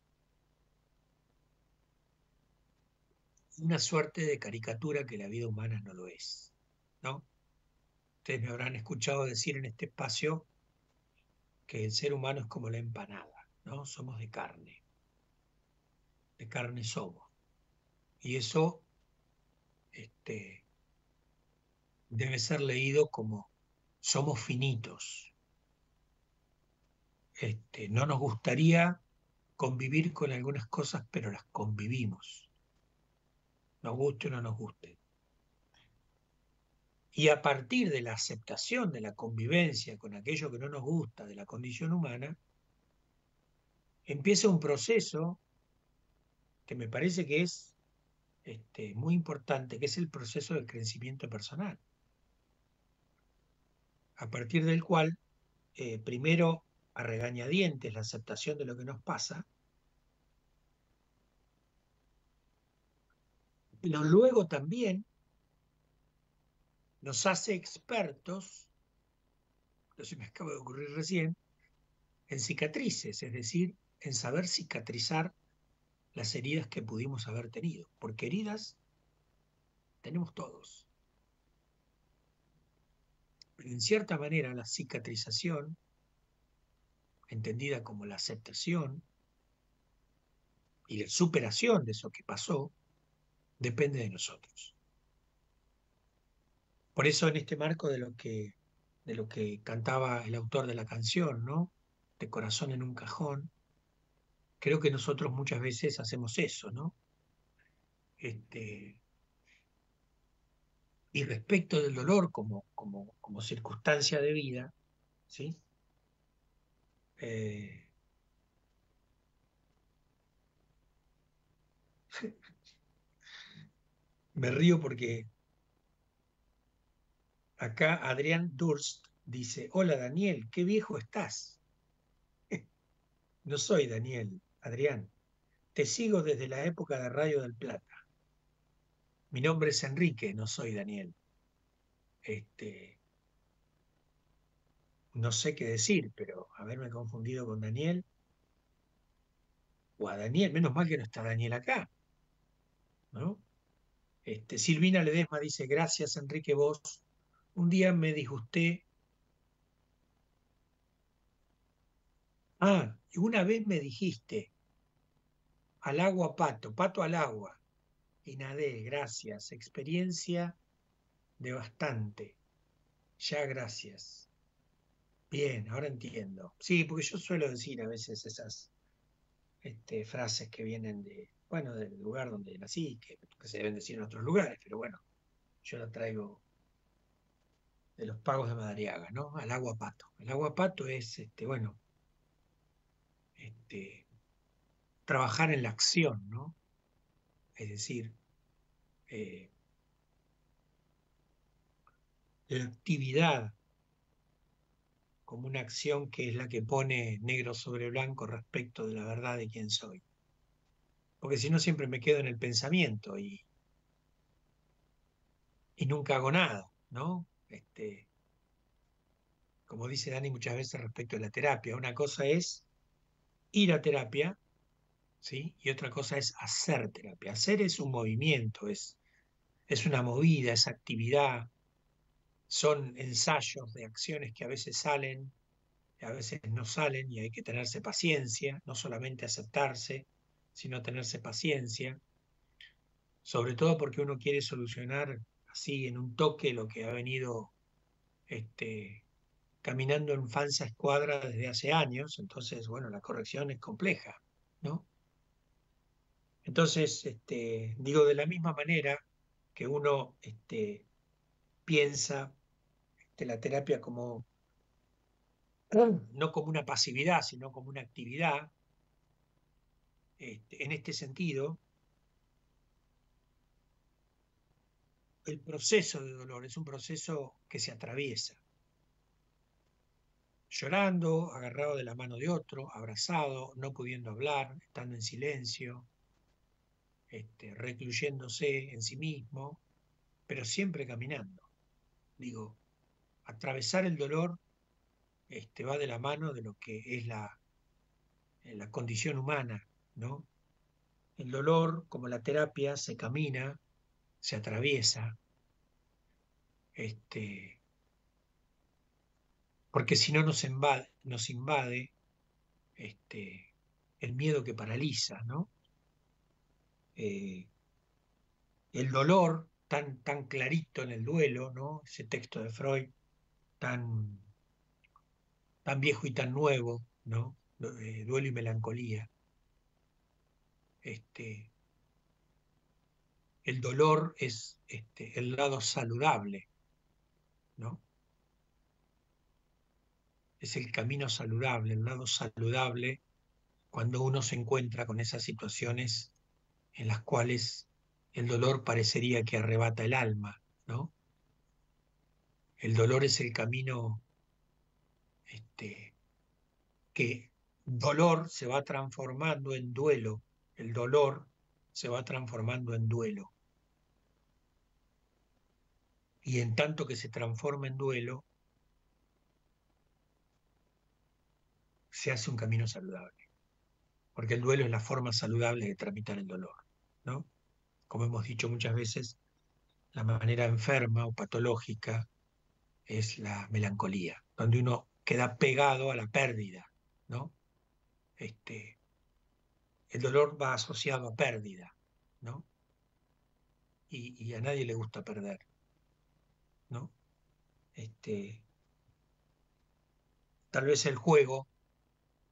una suerte de caricatura que la vida humana no lo es, ¿no? Ustedes me habrán escuchado decir en este espacio que el ser humano es como la empanada, ¿no? Somos de carne, de carne somos. Y eso este, debe ser leído como somos finitos. Este, no nos gustaría convivir con algunas cosas, pero las convivimos. Nos guste o no nos guste. Y a partir de la aceptación de la convivencia con aquello que no nos gusta de la condición humana, empieza un proceso que me parece que es este, muy importante, que es el proceso del crecimiento personal. A partir del cual, eh, primero, a regañadientes, la aceptación de lo que nos pasa, pero luego también nos hace expertos, lo se me acaba de ocurrir recién, en cicatrices, es decir, en saber cicatrizar las heridas que pudimos haber tenido, porque heridas tenemos todos. Pero en cierta manera la cicatrización, entendida como la aceptación y la superación de eso que pasó, depende de nosotros. Por eso en este marco de lo que, de lo que cantaba el autor de la canción, ¿no? de corazón en un cajón. Creo que nosotros muchas veces hacemos eso, ¿no? Este, y respecto del dolor como, como, como circunstancia de vida, ¿sí? Eh, me río porque acá Adrián Durst dice, hola Daniel, qué viejo estás. No soy Daniel, Adrián. Te sigo desde la época de Radio del Plata. Mi nombre es Enrique, no soy Daniel. Este, no sé qué decir, pero haberme confundido con Daniel, o a Daniel, menos mal que no está Daniel acá, ¿no? Este, Silvina Ledesma dice, gracias Enrique, vos un día me disgusté. Ah, y una vez me dijiste, al agua pato, pato al agua, y nadé, gracias, experiencia de bastante, ya gracias. Bien, ahora entiendo. Sí, porque yo suelo decir a veces esas este, frases que vienen de, bueno, del lugar donde nací, que, que se deben decir en otros lugares, pero bueno, yo la traigo de los pagos de Madariaga, ¿no? Al agua pato. El agua pato es, este, bueno, este, trabajar en la acción, ¿no? Es decir, eh, la actividad como una acción que es la que pone negro sobre blanco respecto de la verdad de quién soy. Porque si no siempre me quedo en el pensamiento y, y nunca hago nada, ¿no? Este, como dice Dani muchas veces respecto a la terapia, una cosa es ir a terapia, ¿sí? Y otra cosa es hacer terapia. Hacer es un movimiento, es, es una movida, es actividad, son ensayos de acciones que a veces salen, a veces no salen y hay que tenerse paciencia, no solamente aceptarse, sino tenerse paciencia, sobre todo porque uno quiere solucionar así en un toque lo que ha venido este, caminando en falsa escuadra desde hace años, entonces, bueno, la corrección es compleja, ¿no? Entonces, este, digo, de la misma manera que uno este, piensa este, la terapia como, no como una pasividad, sino como una actividad, este, en este sentido, el proceso de dolor es un proceso que se atraviesa, llorando, agarrado de la mano de otro, abrazado, no pudiendo hablar, estando en silencio, este, recluyéndose en sí mismo, pero siempre caminando. Digo, atravesar el dolor este, va de la mano de lo que es la, la condición humana, ¿no? El dolor, como la terapia, se camina, se atraviesa, este, porque si no nos invade, nos invade este, el miedo que paraliza, ¿no? Eh, el dolor tan, tan clarito en el duelo, ¿no? Ese texto de Freud tan, tan viejo y tan nuevo, ¿no? Eh, duelo y melancolía. Este, el dolor es este, el lado saludable, ¿no? Es el camino saludable, el lado saludable cuando uno se encuentra con esas situaciones en las cuales el dolor parecería que arrebata el alma, ¿no? El dolor es el camino este, que dolor se va transformando en duelo, el dolor se va transformando en duelo. Y en tanto que se transforma en duelo, se hace un camino saludable, porque el duelo es la forma saludable de tramitar el dolor, ¿no? Como hemos dicho muchas veces, la manera enferma o patológica es la melancolía, donde uno queda pegado a la pérdida, ¿no? Este, el dolor va asociado a pérdida, ¿no? Y, y a nadie le gusta perder, ¿no? Este, tal vez el juego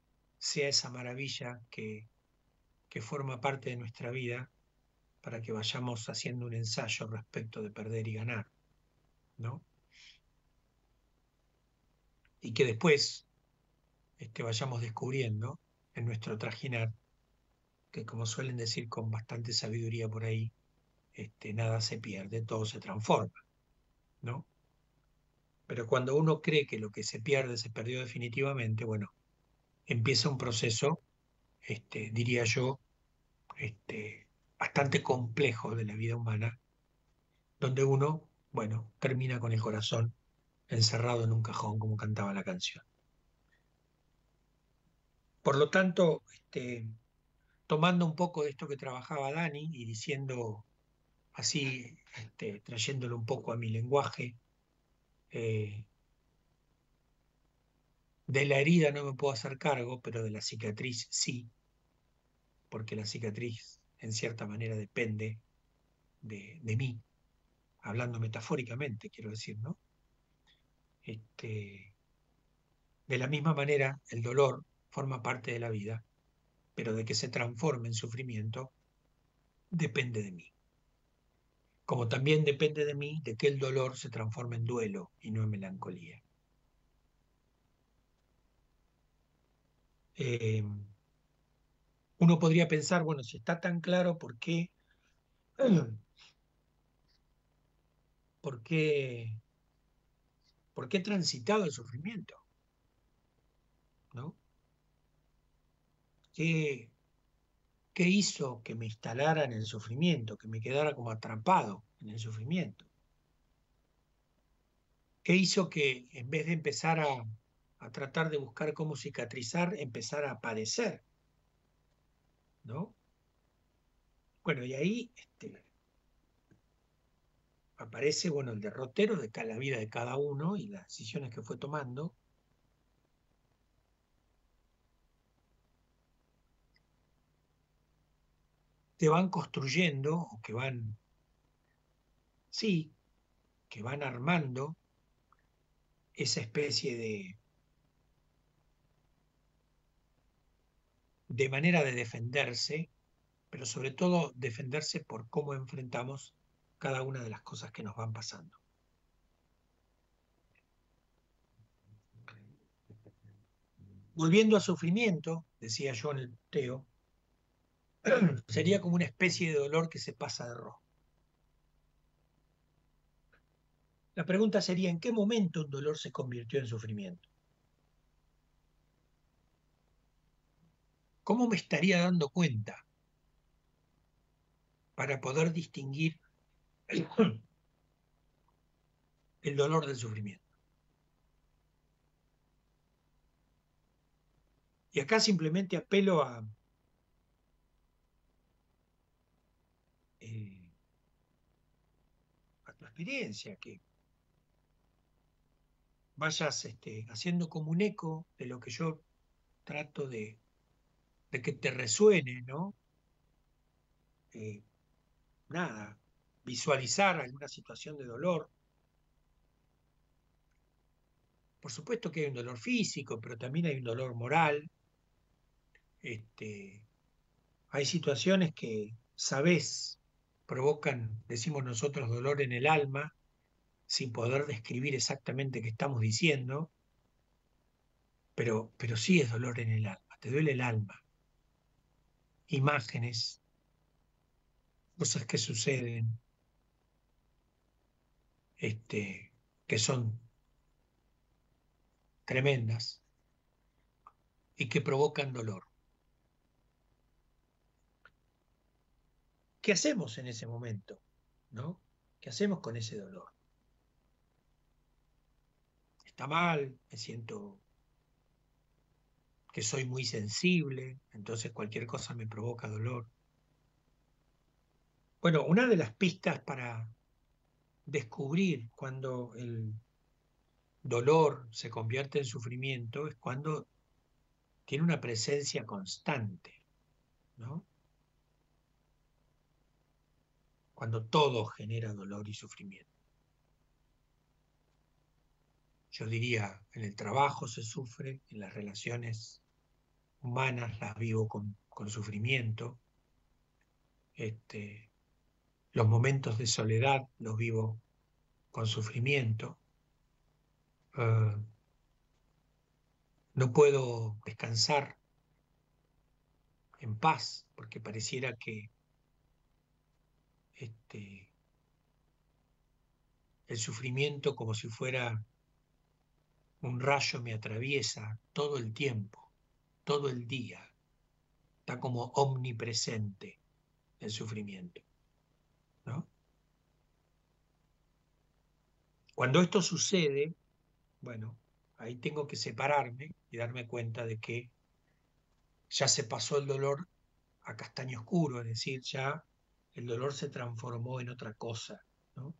sea esa maravilla que, que forma parte de nuestra vida para que vayamos haciendo un ensayo respecto de perder y ganar, ¿no? Y que después este, vayamos descubriendo en nuestro trajinar que, como suelen decir con bastante sabiduría por ahí, este, nada se pierde, todo se transforma, ¿no? Pero cuando uno cree que lo que se pierde se perdió definitivamente, bueno, empieza un proceso, este, diría yo, este, bastante complejo de la vida humana, donde uno, bueno, termina con el corazón encerrado en un cajón, como cantaba la canción. Por lo tanto, este, tomando un poco de esto que trabajaba Dani y diciendo así, este, trayéndolo un poco a mi lenguaje, eh, de la herida no me puedo hacer cargo, pero de la cicatriz sí, porque la cicatriz en cierta manera depende de, de mí, hablando metafóricamente, quiero decir, ¿no? Este, de la misma manera, el dolor forma parte de la vida, pero de que se transforme en sufrimiento depende de mí. Como también depende de mí de que el dolor se transforme en duelo y no en melancolía. Eh, uno podría pensar, bueno, si está tan claro, ¿por qué, por qué, por qué he transitado el sufrimiento? ¿No? ¿Qué, qué hizo que me instalara en el sufrimiento, que me quedara como atrapado en el sufrimiento? ¿Qué hizo que en vez de empezar a, a tratar de buscar cómo cicatrizar, empezara a padecer? ¿No? Bueno, y ahí este, aparece, bueno, el derrotero de cada, la vida de cada uno y las decisiones que fue tomando. Que van construyendo, o que van, sí, que van armando esa especie de, de manera de defenderse, pero sobre todo defenderse por cómo enfrentamos cada una de las cosas que nos van pasando. Volviendo al sufrimiento, decía yo en el Teo, sería como una especie de dolor que se pasa de rojo. La pregunta sería, ¿en qué momento un dolor se convirtió en sufrimiento? ¿Cómo me estaría dando cuenta para poder distinguir el, el dolor del sufrimiento? Y acá simplemente apelo a, eh, a tu experiencia, que vayas este, haciendo como un eco de lo que yo trato de, de que te resuene, ¿no? Eh, nada, visualizar alguna situación de dolor. Por supuesto que hay un dolor físico, pero también hay un dolor moral. Este, hay situaciones que, sabés, provocan, decimos nosotros, dolor en el alma, sin poder describir exactamente qué estamos diciendo, pero, pero sí es dolor en el alma, te duele el alma. Imágenes, cosas que suceden, este, que son tremendas y que provocan dolor. ¿Qué hacemos en ese momento? ¿No? ¿Qué hacemos con ese dolor? Está mal, me siento que soy muy sensible, entonces cualquier cosa me provoca dolor. Bueno, una de las pistas para descubrir cuando el dolor se convierte en sufrimiento es cuando tiene una presencia constante, ¿no? Cuando todo genera dolor y sufrimiento. Yo diría, en el trabajo se sufre, en las relaciones humanas las vivo con, con sufrimiento. Este, los momentos de soledad los vivo con sufrimiento. Uh, no puedo descansar en paz porque pareciera que este, el sufrimiento, como si fuera un rayo, me atraviesa todo el tiempo, todo el día. Está como omnipresente el sufrimiento, ¿no? Cuando esto sucede, bueno, ahí tengo que separarme y darme cuenta de que ya se pasó el dolor a castaño oscuro, es decir, ya el dolor se transformó en otra cosa, ¿no?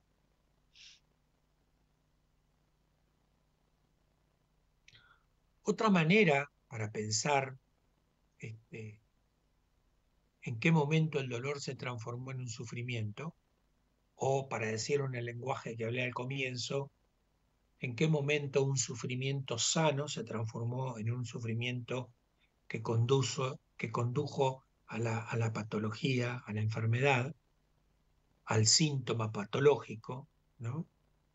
Otra manera para pensar este, en qué momento el dolor se transformó en un sufrimiento, o para decirlo en el lenguaje que hablé al comienzo, en qué momento un sufrimiento sano se transformó en un sufrimiento que, conduzo, que condujo a la, a la patología, a la enfermedad, al síntoma patológico, ¿no?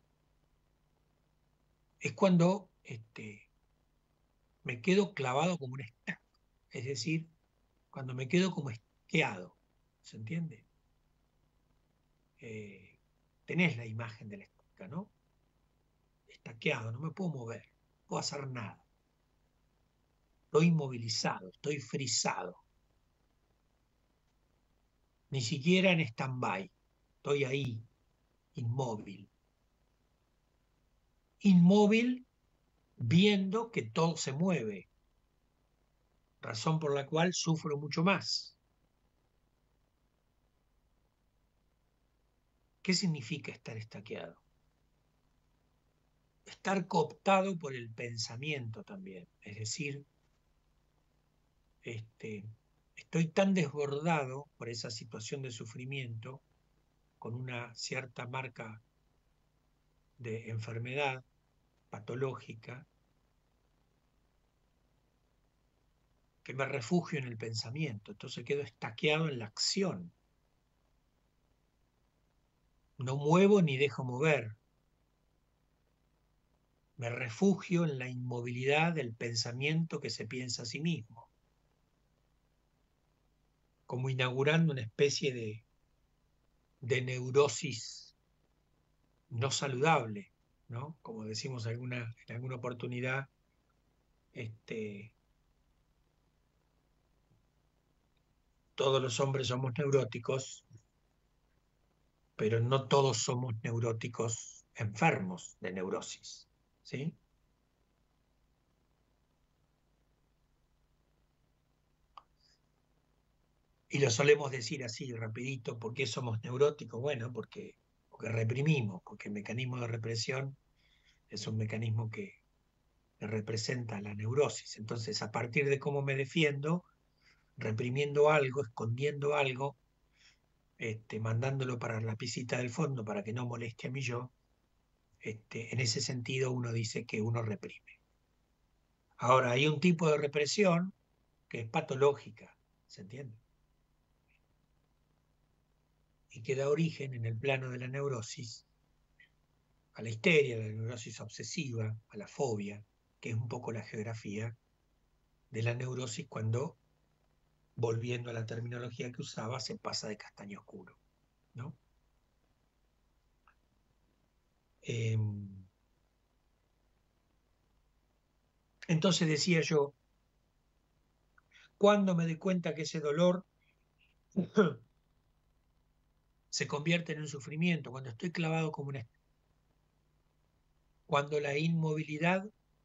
Es cuando este, me quedo clavado como un estaca, es decir, cuando me quedo como esqueado, ¿se entiende? Eh, tenés la imagen de la estaca, ¿no? Estaqueado, no me puedo mover, no puedo hacer nada. Estoy inmovilizado, estoy frisado. Ni siquiera en stand-by, estoy ahí, inmóvil. Inmóvil viendo que todo se mueve, razón por la cual sufro mucho más. ¿Qué significa estar estaqueado? Estar cooptado por el pensamiento también, es decir, este, estoy tan desbordado por esa situación de sufrimiento, con una cierta marca de enfermedad patológica, que me refugio en el pensamiento, entonces quedo estaqueado en la acción. No muevo ni dejo mover. Me refugio en la inmovilidad del pensamiento que se piensa a sí mismo, como inaugurando una especie de, de neurosis no saludable, ¿no? Como decimos alguna, en alguna oportunidad, este, todos los hombres somos neuróticos, pero no todos somos neuróticos enfermos de neurosis, ¿sí? Y lo solemos decir así, rapidito, ¿por qué somos neuróticos? Bueno, porque, porque reprimimos, porque el mecanismo de represión es un mecanismo que, que representa la neurosis. Entonces, a partir de cómo me defiendo, reprimiendo algo, escondiendo algo, este, mandándolo para la piscita del fondo para que no moleste a mi yo, este, en ese sentido uno dice que uno reprime. Ahora, hay un tipo de represión que es patológica, ¿se entiende? Y que da origen en el plano de la neurosis a la histeria, a la neurosis obsesiva, a la fobia, que es un poco la geografía de la neurosis cuando, volviendo a la terminología que usaba, se pasa de castaño oscuro, ¿no? Eh, entonces decía yo, cuando me doy cuenta que ese dolor se convierte en un sufrimiento, cuando estoy clavado como una... Cuando la inmovilidad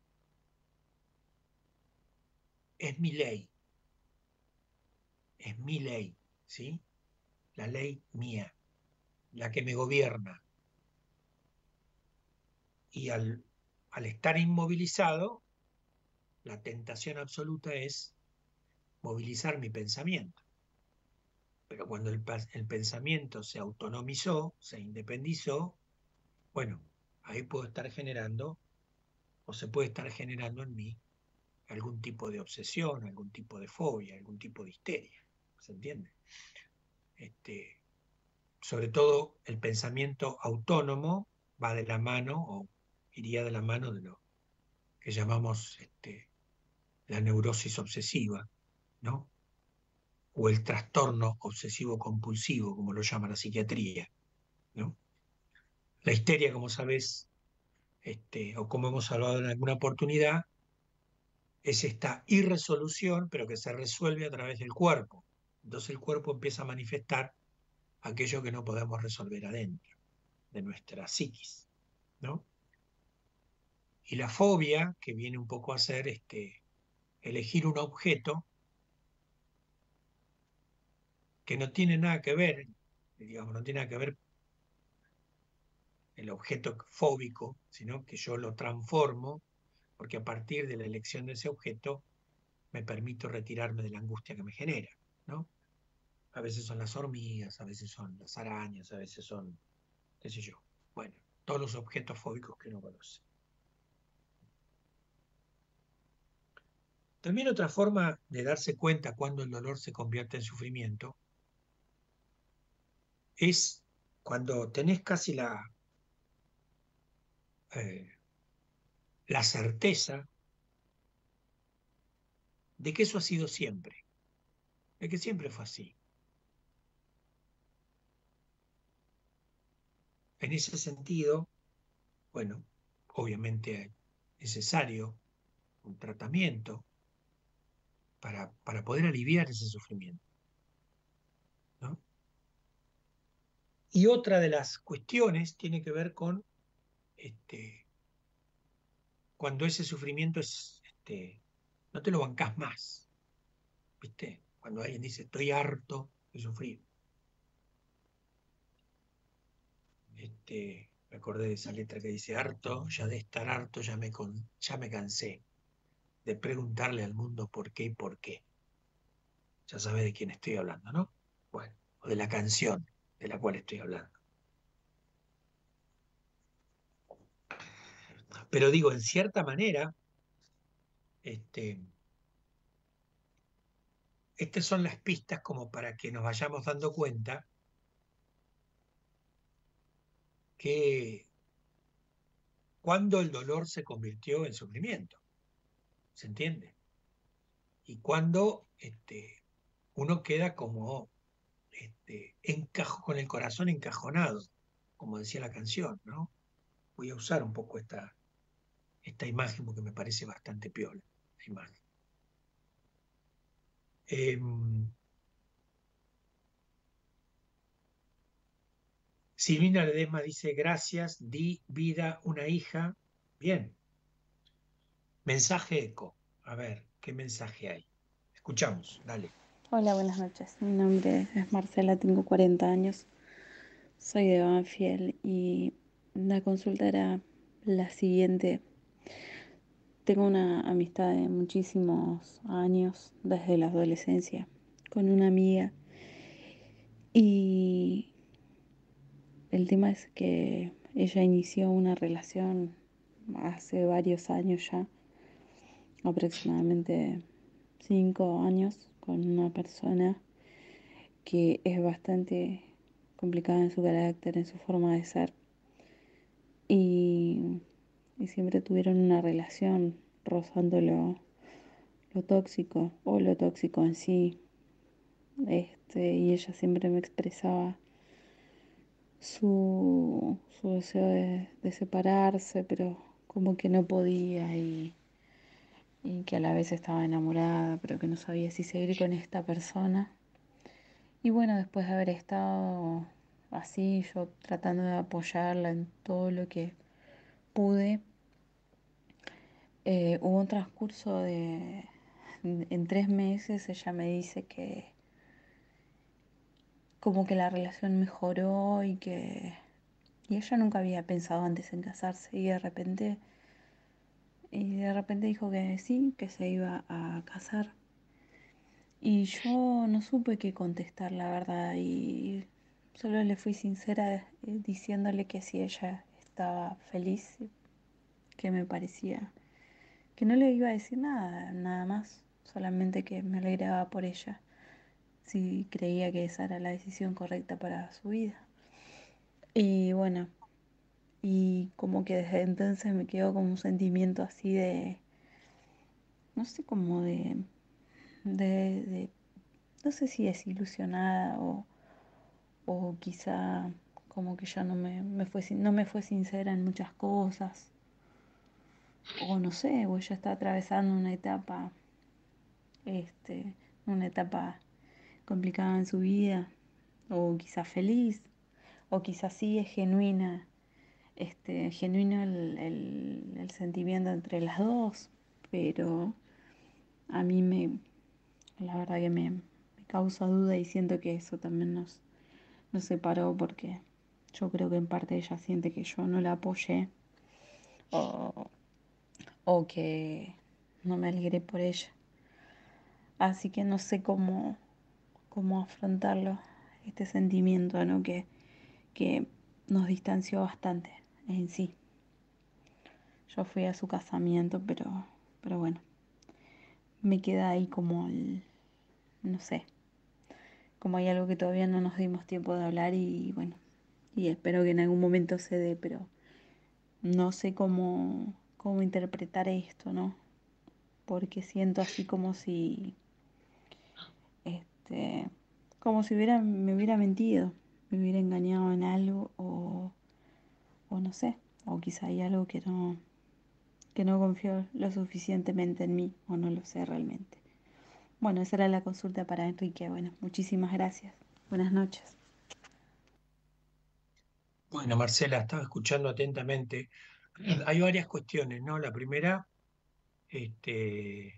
es mi ley, es mi ley, ¿sí? La ley mía, la que me gobierna. Y al, al estar inmovilizado, la tentación absoluta es movilizar mi pensamiento. Pero cuando el, el pensamiento se autonomizó, se independizó, bueno, ahí puedo estar generando, o se puede estar generando en mí, algún tipo de obsesión, algún tipo de fobia, algún tipo de histeria. ¿Se entiende? Este, sobre todo el pensamiento autónomo va de la mano o iría de la mano de lo que llamamos este, la neurosis obsesiva, ¿no? O el trastorno obsesivo compulsivo, como lo llama la psiquiatría, ¿no? La histeria, como sabes, este, o como hemos hablado en alguna oportunidad, es esta irresolución, pero que se resuelve a través del cuerpo. Entonces el cuerpo empieza a manifestar aquello que no podemos resolver adentro de nuestra psiquis, ¿no? Y la fobia, que viene un poco a ser este, elegir un objeto que no tiene nada que ver, digamos, no tiene nada que ver el objeto fóbico, sino que yo lo transformo, porque a partir de la elección de ese objeto me permito retirarme de la angustia que me genera, ¿no? A veces son las hormigas, a veces son las arañas, a veces son, qué sé yo, bueno, todos los objetos fóbicos que uno conoce. También otra forma de darse cuenta cuando el dolor se convierte en sufrimiento es cuando tenés casi la, eh, la certeza de que eso ha sido siempre, de que siempre fue así. En ese sentido, bueno, obviamente es necesario un tratamiento para, para poder aliviar ese sufrimiento, ¿no? Y otra de las cuestiones tiene que ver con este, cuando ese sufrimiento es, este, no te lo bancás más, ¿viste? Cuando alguien dice, estoy harto de sufrir. Este, me acordé de esa letra que dice, harto, ya de estar harto, ya me, con, ya me cansé de preguntarle al mundo por qué y por qué. Ya sabes de quién estoy hablando, ¿no? Bueno, o de la canción de la cual estoy hablando. Pero digo, en cierta manera, este, estas son las pistas como para que nos vayamos dando cuenta que cuando el dolor se convirtió en sufrimiento, ¿se entiende? Y cuando este, uno queda como este, encajo, con el corazón encajonado, como decía la canción, ¿no? Voy a usar un poco esta, esta imagen porque me parece bastante piola, la imagen. Eh, Silvina Ledesma dice, gracias, di vida una hija. Bien. Mensaje eco. A ver, ¿qué mensaje hay? Escuchamos, dale. Hola, buenas noches. Mi nombre es Marcela, tengo cuarenta años. Soy de Banfield y la consulta era la siguiente. Tengo una amistad de muchísimos años, desde la adolescencia, con una amiga. Y el tema es que ella inició una relación hace varios años ya, aproximadamente cinco años, con una persona que es bastante complicada en su carácter, en su forma de ser. Y, y siempre tuvieron una relación rozando lo, lo tóxico o lo tóxico en sí. Este, y ella siempre me expresaba su, su deseo de, de separarse, pero como que no podía y, y que a la vez estaba enamorada, pero que no sabía si seguir con esta persona. Y bueno, después de haber estado así, yo tratando de apoyarla en todo lo que pude, eh, hubo un transcurso de, en tres meses ella me dice que como que la relación mejoró y que y ella nunca había pensado antes en casarse y de repente y de repente dijo que sí, que se iba a casar. Y yo no supe qué contestar, la verdad, y solo le fui sincera eh, diciéndole que si ella estaba feliz, que me parecía que no le iba a decir nada, nada más, solamente que me alegraba por ella, si creía que esa era la decisión correcta para su vida. Y bueno, y como que desde entonces me quedó como un sentimiento así de, no sé, como de, de, de no sé si desilusionada o, o quizá como que ya no me, me fue, sin- no me fue sincera en muchas cosas, o no sé, o ella está atravesando una etapa, este, una etapa complicada en su vida, o quizás feliz, o quizás sí es genuina, este, genuino el, el- el sentimiento entre las dos, pero a mí me, la verdad que me, me causa duda y siento que eso también nos, nos separó porque yo creo que en parte ella siente que yo no la apoyé o, o que no me alegré por ella. Así que no sé cómo, cómo afrontarlo, este sentimiento, ¿no? que, que nos distanció bastante en sí. Yo fui a su casamiento, pero, pero bueno, me queda ahí como el, no sé, como hay algo que todavía no nos dimos tiempo de hablar y bueno, y espero que en algún momento se dé, pero no sé cómo, cómo interpretar esto, ¿no? Porque siento así como si, este, como si hubiera, me hubiera mentido, me hubiera engañado en algo o, o no sé, o quizá hay algo que no, que no confío lo suficientemente en mí o no lo sé realmente. Bueno, esa era la consulta para Enrique. Bueno, muchísimas gracias. Buenas noches. Bueno, Marcela, estaba escuchando atentamente. Hay varias cuestiones, ¿no? La primera, este,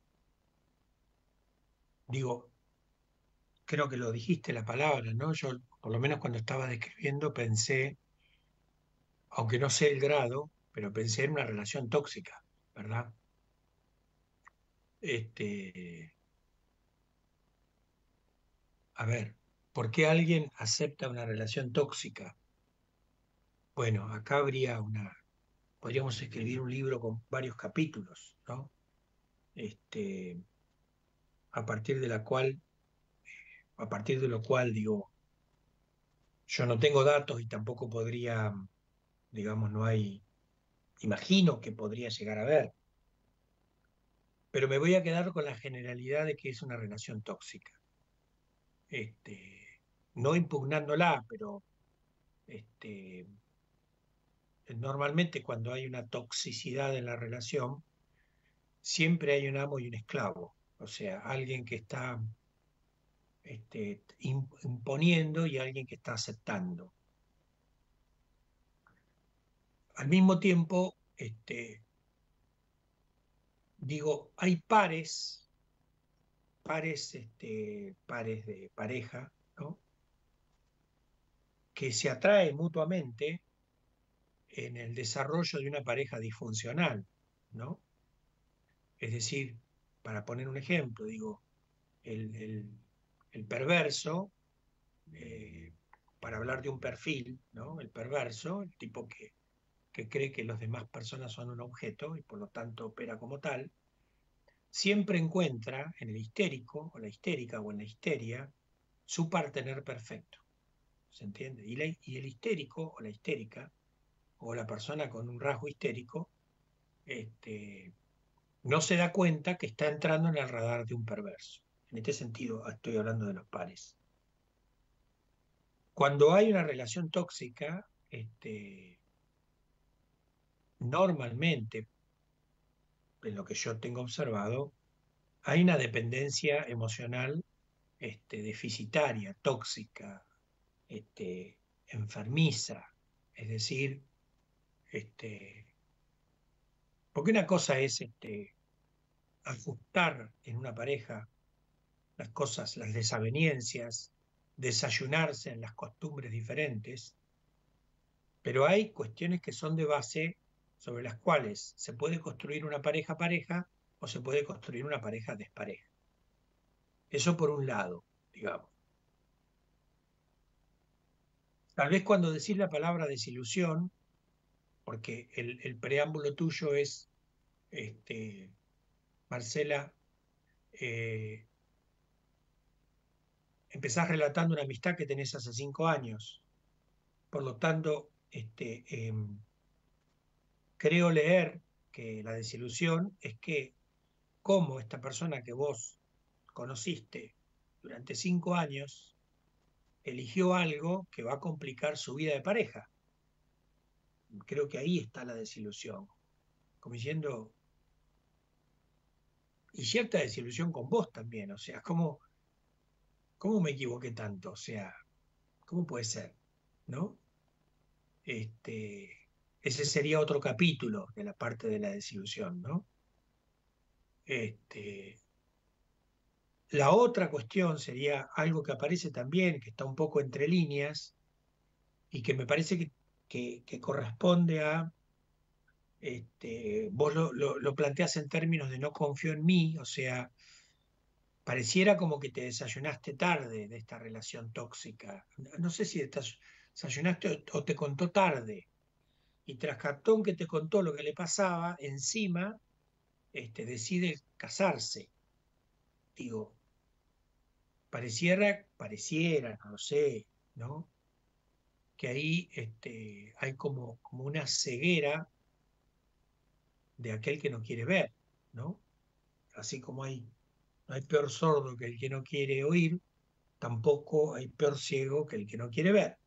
digo, creo que lo dijiste la palabra, ¿no? Yo, por lo menos cuando estaba describiendo, pensé, aunque no sé el grado, pero pensé en una relación tóxica, ¿verdad? Este, a ver, ¿por qué alguien acepta una relación tóxica? Bueno, acá habría una, podríamos escribir un libro con varios capítulos, ¿no? Este, a partir de la cual, a partir de lo cual, digo, yo no tengo datos y tampoco podría, digamos, no hay, imagino que podría llegar a ver, pero me voy a quedar con la generalidad de que es una relación tóxica. Este, no impugnándola, pero este, normalmente cuando hay una toxicidad en la relación, siempre hay un amo y un esclavo, o sea, alguien que está este, imponiendo y alguien que está aceptando. Al mismo tiempo, este, digo, hay pares, pares, este, pares de pareja, ¿no? Que se atraen mutuamente en el desarrollo de una pareja disfuncional, ¿no? Es decir, para poner un ejemplo, digo, el, el, el perverso, eh, para hablar de un perfil, ¿no? El perverso, el tipo que, que cree que las demás personas son un objeto y por lo tanto opera como tal, siempre encuentra en el histérico o la histérica o en la histeria su partener perfecto. ¿Se entiende? Y, la, y el histérico o la histérica o la persona con un rasgo histérico este, no se da cuenta que está entrando en el radar de un perverso. En este sentido estoy hablando de los pares. Cuando hay una relación tóxica, este, normalmente, en lo que yo tengo observado, hay una dependencia emocional este, deficitaria, tóxica, este, enfermiza. Es decir, este, porque una cosa es este, ajustar en una pareja las cosas, las desavenencias, desayunarse en las costumbres diferentes, pero hay cuestiones que son de base sobre las cuales se puede construir una pareja pareja o se puede construir una pareja despareja. Eso por un lado, digamos. Tal vez cuando decís la palabra desilusión, porque el, el preámbulo tuyo es Este, Marcela, eh, empezás relatando una amistad que tenés hace cinco años. Por lo tanto, este, eh, creo leer que la desilusión es que cómo esta persona que vos conociste durante cinco años eligió algo que va a complicar su vida de pareja. Creo que ahí está la desilusión. Como diciendo, y cierta desilusión con vos también, o sea, ¿cómo, cómo me equivoqué tanto? O sea, ¿cómo puede ser? ¿No? Este, ese sería otro capítulo de la parte de la desilusión, ¿no? Este, la otra cuestión sería algo que aparece también, que está un poco entre líneas, y que me parece que, que, que corresponde a, este, vos lo, lo, lo planteás en términos de no confío en mí, o sea, pareciera como que te desayunaste tarde de esta relación tóxica. No sé si te desayunaste o, o te contó tarde. Y tras cartón que te contó lo que le pasaba, encima este, decide casarse. Digo, pareciera, pareciera, no lo sé, ¿no? Que ahí este, hay como, como una ceguera de aquel que no quiere ver, ¿no? Así como hay, no hay peor sordo que el que no quiere oír, tampoco hay peor ciego que el que no quiere ver.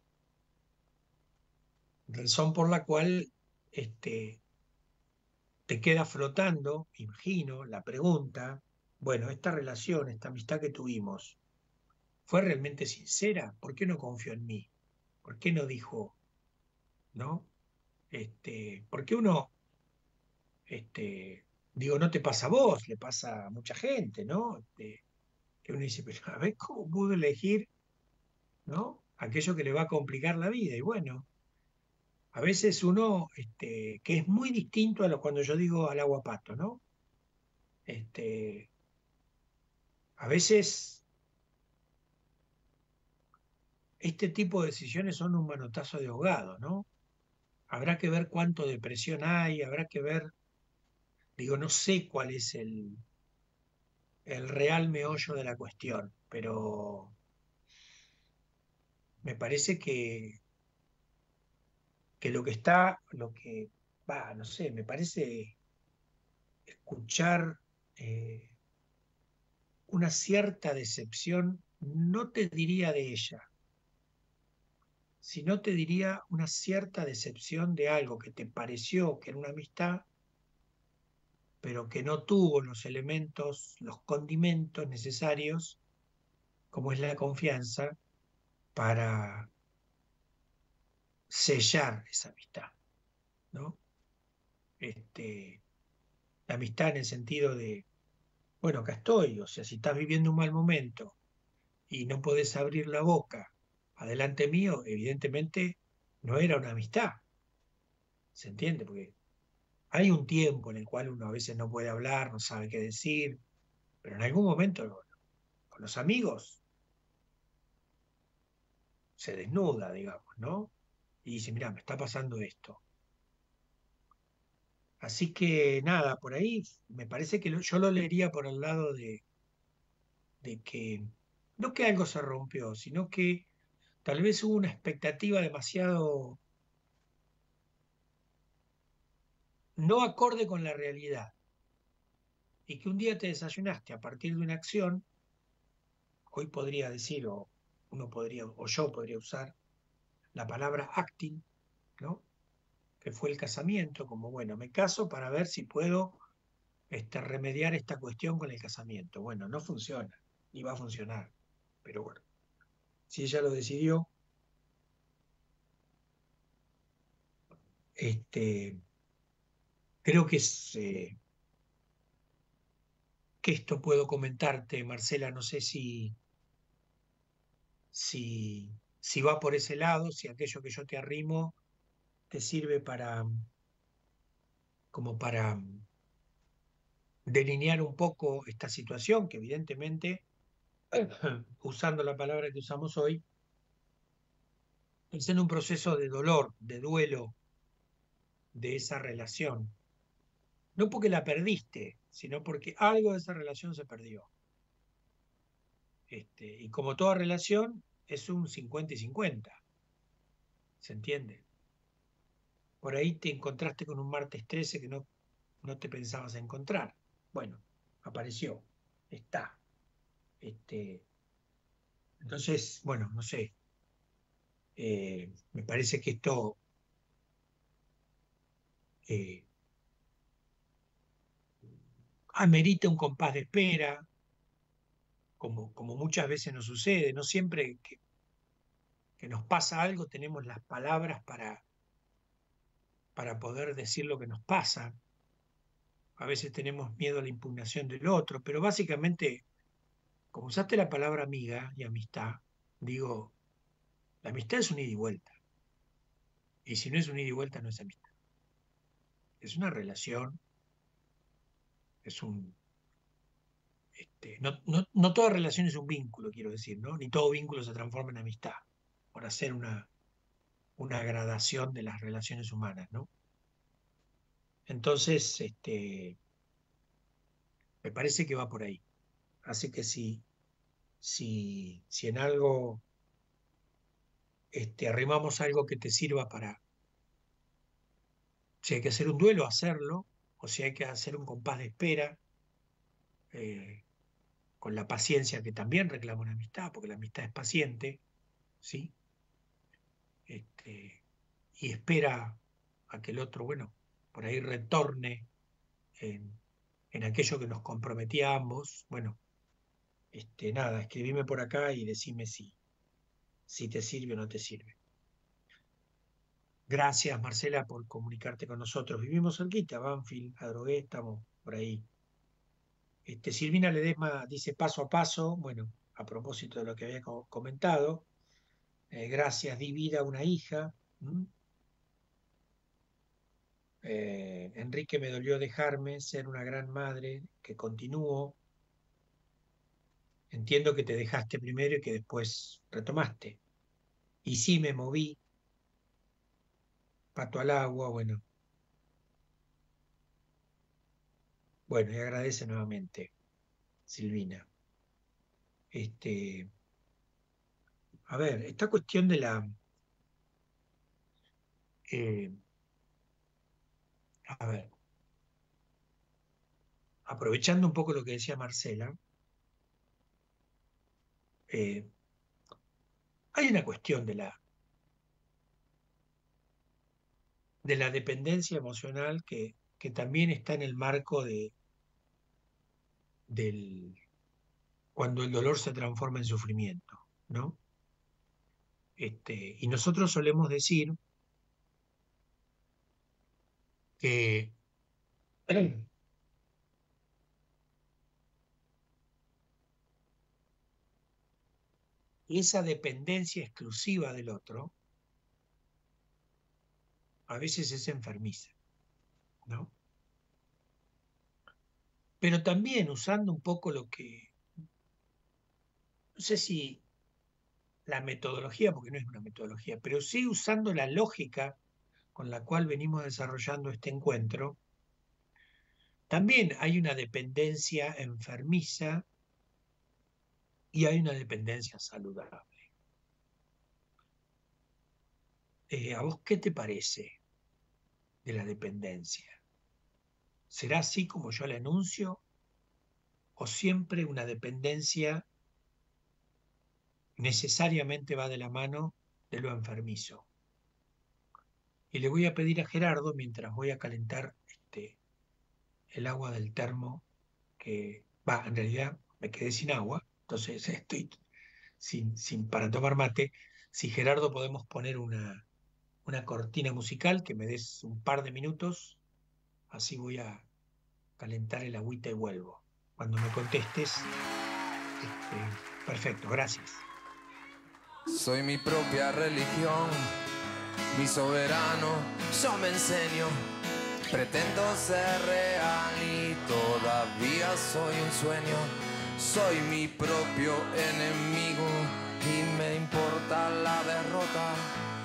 Razón por la cual este, te queda flotando, imagino, la pregunta, bueno, esta relación, esta amistad que tuvimos, ¿fue realmente sincera? ¿Por qué no confió en mí? ¿Por qué no dijo, no? Este, porque uno, este, digo, no te pasa a vos, le pasa a mucha gente, ¿no? Este, que uno dice, pero a ver, ¿cómo pudo elegir, ¿no? Aquello que le va a complicar la vida. Y bueno, a veces uno, este, que es muy distinto a lo cuando yo digo al aguapato, ¿no? Este, a veces este tipo de decisiones son un manotazo de ahogado, ¿no? Habrá que ver cuánto depresión hay, habrá que ver, digo, no sé cuál es el, el real meollo de la cuestión, pero me parece que, que lo que está, lo que va, no sé, me parece escuchar eh, una cierta decepción, no te diría de ella, sino te diría una cierta decepción de algo que te pareció que era una amistad, pero que no tuvo los elementos, los condimentos necesarios, como es la confianza, para sellar esa amistad, ¿no? Este, la amistad en el sentido de, bueno, acá estoy, o sea, si estás viviendo un mal momento y no podés abrir la boca adelante mío, evidentemente no era una amistad, ¿se entiende? Porque hay un tiempo en el cual uno a veces no puede hablar, no sabe qué decir, pero en algún momento con los amigos se desnuda, digamos, ¿no? Y dice, mira, me está pasando esto. Así que nada, por ahí me parece que lo- yo lo leería por el lado de, de que no que algo se rompió, sino que tal vez hubo una expectativa demasiado no acorde con la realidad y que un día te desayunaste a partir de una acción, hoy podría decir, o uno podría, o yo podría usar la palabra acting, ¿no? Que fue el casamiento, como bueno, me caso para ver si puedo este, remediar esta cuestión con el casamiento. Bueno, no funciona, ni va a funcionar, pero bueno, si ella lo decidió, este, creo que es, eh, que esto puedo comentarte, Marcela, no sé si, si, si va por ese lado, si aquello que yo te arrimo te sirve para, como para delinear un poco esta situación, que evidentemente, usando la palabra que usamos hoy, es en un proceso de dolor, de duelo de esa relación. no porque la perdiste, sino porque algo de esa relación se perdió. Este, y como toda relación, es un cincuenta y cincuenta. ¿Se entiende? Por ahí te encontraste con un martes trece que no, no te pensabas encontrar. Bueno, apareció, está. Este, entonces, bueno, no sé. Eh, me parece que esto eh, amerita un compás de espera, como, como muchas veces nos sucede. No siempre que, que nos pasa algo tenemos las palabras para, para poder decir lo que nos pasa. A veces tenemos miedo a la impugnación del otro, pero básicamente, como usaste la palabra amiga y amistad, digo, la amistad es un ida y vuelta. Y si no es un ida y vuelta, no es amistad. Es una relación, es un... Este, no, no, no toda relación es un vínculo, quiero decir, ¿no? Ni todo vínculo se transforma en amistad, por hacer una, una gradación de las relaciones humanas, ¿no? Entonces, este, me parece que va por ahí. Así que si, si, si en algo este, arrimamos algo que te sirva para, si hay que hacer un duelo, hacerlo, o si hay que hacer un compás de espera, eh, con la paciencia que también reclama una amistad, porque la amistad es paciente, ¿sí? Este, y espera a que el otro, bueno, por ahí retorne en, en aquello que nos comprometía a ambos. Bueno, este, nada, escribime por acá y decime si, si te sirve o no te sirve. Gracias, Marcela, por comunicarte con nosotros. Vivimos cerquita, Banfield, Adrogué, estamos por ahí. Este, Silvina Ledesma dice paso a paso, bueno, a propósito de lo que había co- comentado. Eh, gracias, di vida a una hija. ¿Mm? Eh, Enrique, me dolió dejarme ser una gran madre, que continúo. Entiendo que te dejaste primero y que después retomaste. Y sí, me moví, pato al agua, bueno. Bueno, y agradece nuevamente, Silvina. Este, a ver, esta cuestión de la... eh, a ver, aprovechando un poco lo que decía Marcela, eh, hay una cuestión de la, de la dependencia emocional que, que también está en el marco de, del, cuando el dolor se transforma en sufrimiento, ¿no? Este, y nosotros solemos decir que esa dependencia exclusiva del otro a veces es enfermiza, ¿no? Pero también usando un poco lo que, no sé si la metodología, porque no es una metodología, pero sí usando la lógica con la cual venimos desarrollando este encuentro, también hay una dependencia enfermiza y hay una dependencia saludable. Eh, ¿a vos qué te parece de la dependencia? ¿Será así como yo la enuncio? ¿O siempre una dependencia necesariamente va de la mano de lo enfermizo? Y le voy a pedir a Gerardo, mientras voy a calentar este, el agua del termo, que va, en realidad me quedé sin agua, entonces estoy sin, sin para tomar mate. Si Gerardo podemos poner una, una cortina musical, que me des un par de minutos, así voy a calentar el agüita y vuelvo. Cuando me contestes, este, perfecto, gracias. Soy mi propia religión, mi soberano, yo me enseño. Pretendo ser real y todavía soy un sueño. Soy mi propio enemigo y me importa la derrota. Tu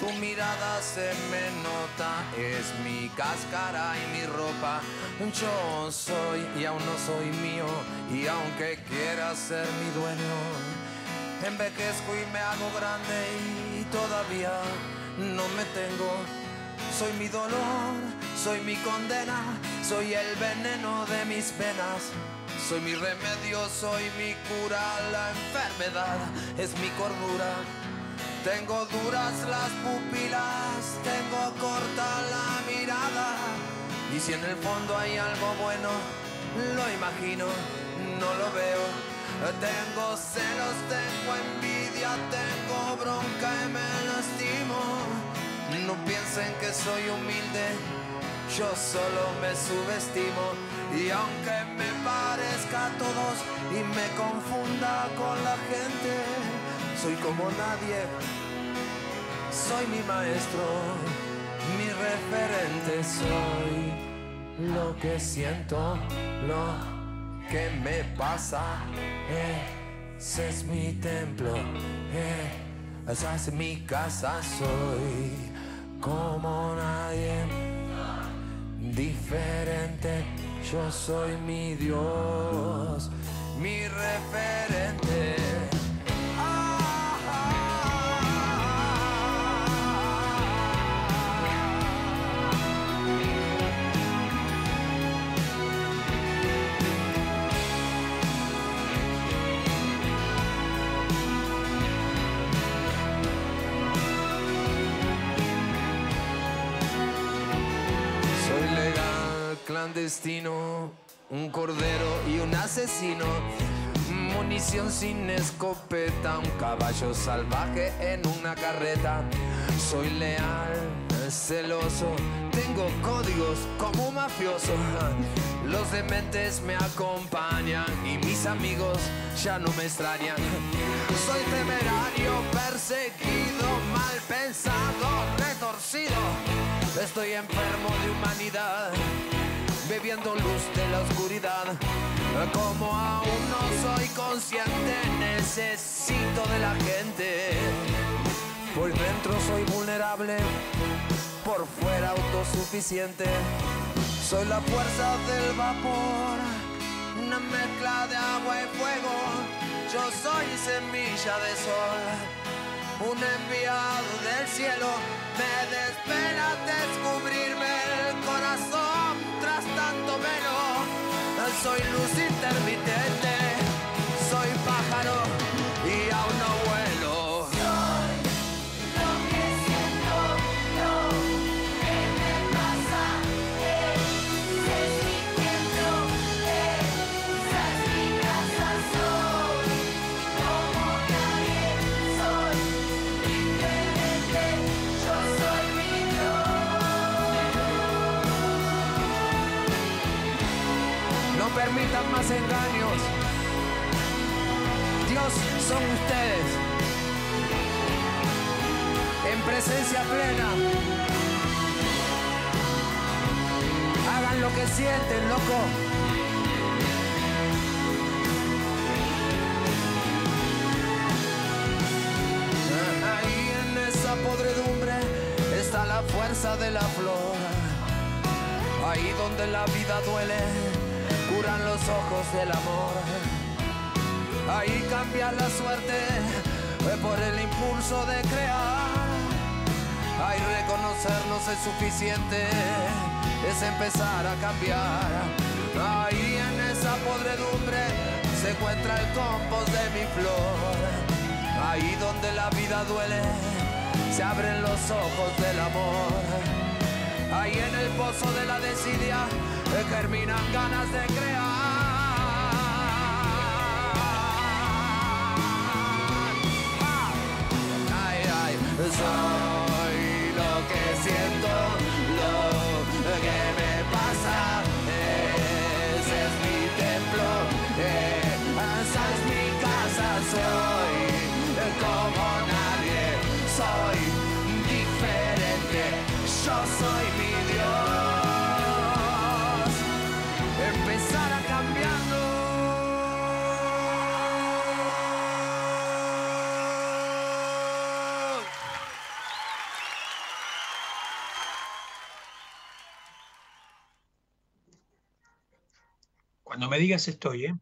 Tu mirada se me nota, es mi cáscara y mi ropa. Yo soy y aún no soy mío, y aunque quiera ser mi dueño, envejezco y me hago grande y todavía no me tengo. Soy mi dolor, soy mi condena, soy el veneno de mis penas. Soy mi remedio, soy mi cura, la enfermedad es mi cordura. Tengo duras las pupilas, tengo corta la mirada. Y si en el fondo hay algo bueno, lo imagino, no lo veo. Tengo celos, tengo envidia, tengo bronca y me lastimo. No piensen que soy humilde, yo solo me subestimo. Y aunque me parezca a todos y me confunda con la gente, soy como nadie, soy mi maestro, mi referente. Soy lo que siento, lo que me pasa, ese es mi templo, esa es mi casa. Soy como nadie, diferente. Yo soy mi Dios, mi referente. Clandestino, un cordero y un asesino, munición sin escopeta, un caballo salvaje en una carreta. Soy leal, celoso, tengo códigos como un mafioso. Los dementes me acompañan y mis amigos ya no me extrañan. Soy temerario, perseguido, mal pensado, retorcido. Estoy enfermo de humanidad, bebiendo luz de la oscuridad. Como aún no soy consciente, necesito de la gente. Por dentro soy vulnerable, por fuera autosuficiente. Soy la fuerza del vapor, una mezcla de agua y fuego. Yo soy semilla de sol, un enviado del cielo. Me desvela descubrirme el corazón tras tanto velo. Soy luz intermitente, soy pájaro y aún no vuelo. Soy lo que siento, lo que me pasa. Ese es mi templo, esa es mi casa. Soy como nadie, soy diferente. Yo soy mi Dios. No permitan más engaños. Dios son ustedes. En presencia plena. Hagan lo que sienten, loco. Ahí en esa podredumbre está la fuerza de la flor. Ahí donde la vida duele, curan los ojos del amor. Ahí cambia la suerte por el impulso de crear. Ahí reconocernos es suficiente, es empezar a cambiar. Ahí en esa podredumbre se encuentra el compost de mi flor. Ahí donde la vida duele, se abren los ojos del amor. Ahí en el pozo de la desidia germinan ganas de crear. Ay, ay, soy lo que siento, lo que me pasa. Ese es mi templo, esa es mi casa. Soy como nadie, soy diferente. Yo soy mi Dios. Empezar a cambiar. Cuando me digas estoy, ¿eh?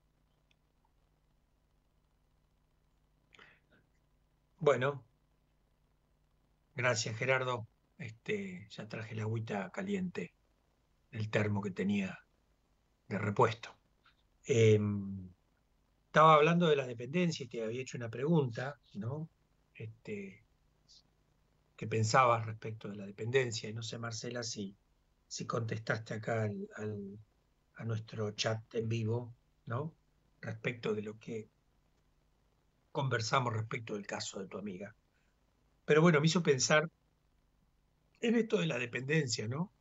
Bueno, gracias Gerardo. Este, ya traje la agüita caliente del termo que tenía de repuesto. Eh, estaba hablando de la dependencia y te había hecho una pregunta, ¿no? Este, ¿qué pensabas respecto de la dependencia? Y no sé, Marcela, si, si contestaste acá al, al, a nuestro chat en vivo, ¿no? Respecto de lo que conversamos respecto del caso de tu amiga. Pero bueno, me hizo pensar en esto de la dependencia, ¿no?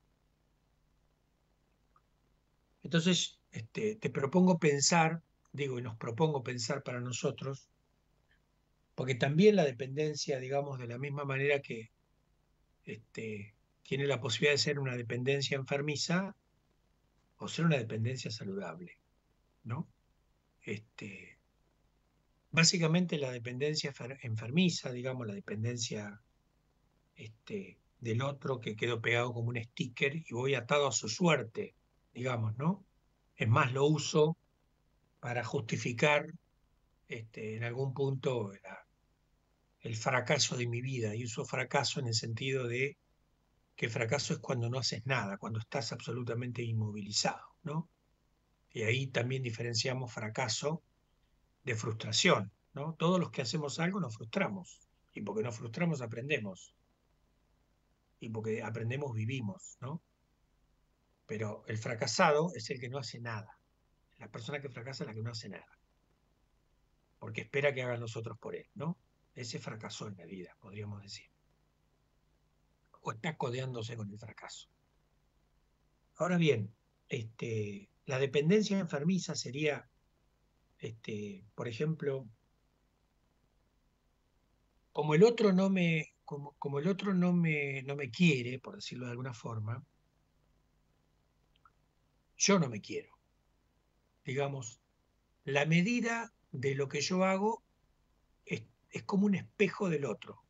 Entonces, este, te propongo pensar, digo, y nos propongo pensar para nosotros, porque también la dependencia, digamos, de la misma manera que este, tiene la posibilidad de ser una dependencia enfermiza o ser una dependencia saludable, ¿no? Este, básicamente la dependencia enfermiza, digamos, la dependencia este, del otro que quedó pegado como un sticker y voy atado a su suerte, digamos, ¿no? Es más, lo uso para justificar este, en algún punto la, el fracaso de mi vida. Y uso fracaso en el sentido de que fracaso es cuando no haces nada, cuando estás absolutamente inmovilizado, ¿no? Y ahí también diferenciamos fracaso de frustración, ¿no? Todos los que hacemos algo nos frustramos, y porque nos frustramos aprendemos, y porque aprendemos vivimos, ¿no? Pero el fracasado es el que no hace nada. La persona que fracasa es la que no hace nada, porque espera que hagan los otros por él, ¿no? Ese fracasó en la vida, podríamos decir. O está codeándose con el fracaso. Ahora bien, este, la dependencia enfermiza sería, este, por ejemplo, como el otro no me, como, como el otro no me, no me quiere, por decirlo de alguna forma, yo no me quiero. Digamos, la medida de lo que yo hago es, es como un espejo del otro.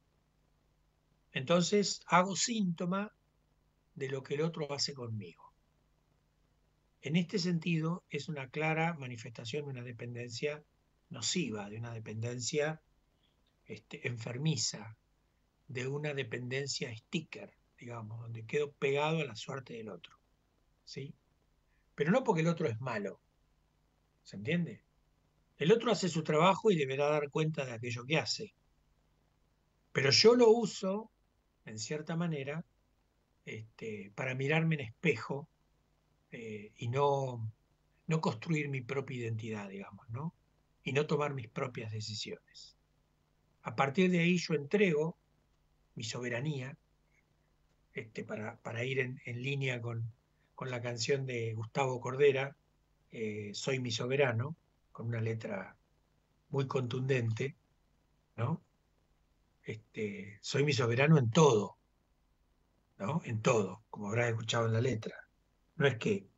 Entonces hago síntoma de lo que el otro hace conmigo. En este sentido, es una clara manifestación de una dependencia nociva, de una dependencia este, enfermiza, de una dependencia sticker, digamos, donde quedo pegado a la suerte del otro, ¿sí? Pero no porque el otro es malo, ¿se entiende? El otro hace su trabajo y deberá dar cuenta de aquello que hace. Pero yo lo uso, en cierta manera, este, para mirarme en espejo eh, y no, no construir mi propia identidad, digamos, ¿no? Y no tomar mis propias decisiones. A partir de ahí yo entrego mi soberanía, este, para, para ir en, en línea con, con la canción de Gustavo Cordera, eh, Soy mi soberano, con una letra muy contundente, ¿no? Este, soy mi soberano en todo, ¿no? En todo, como habrás escuchado en la letra. No es que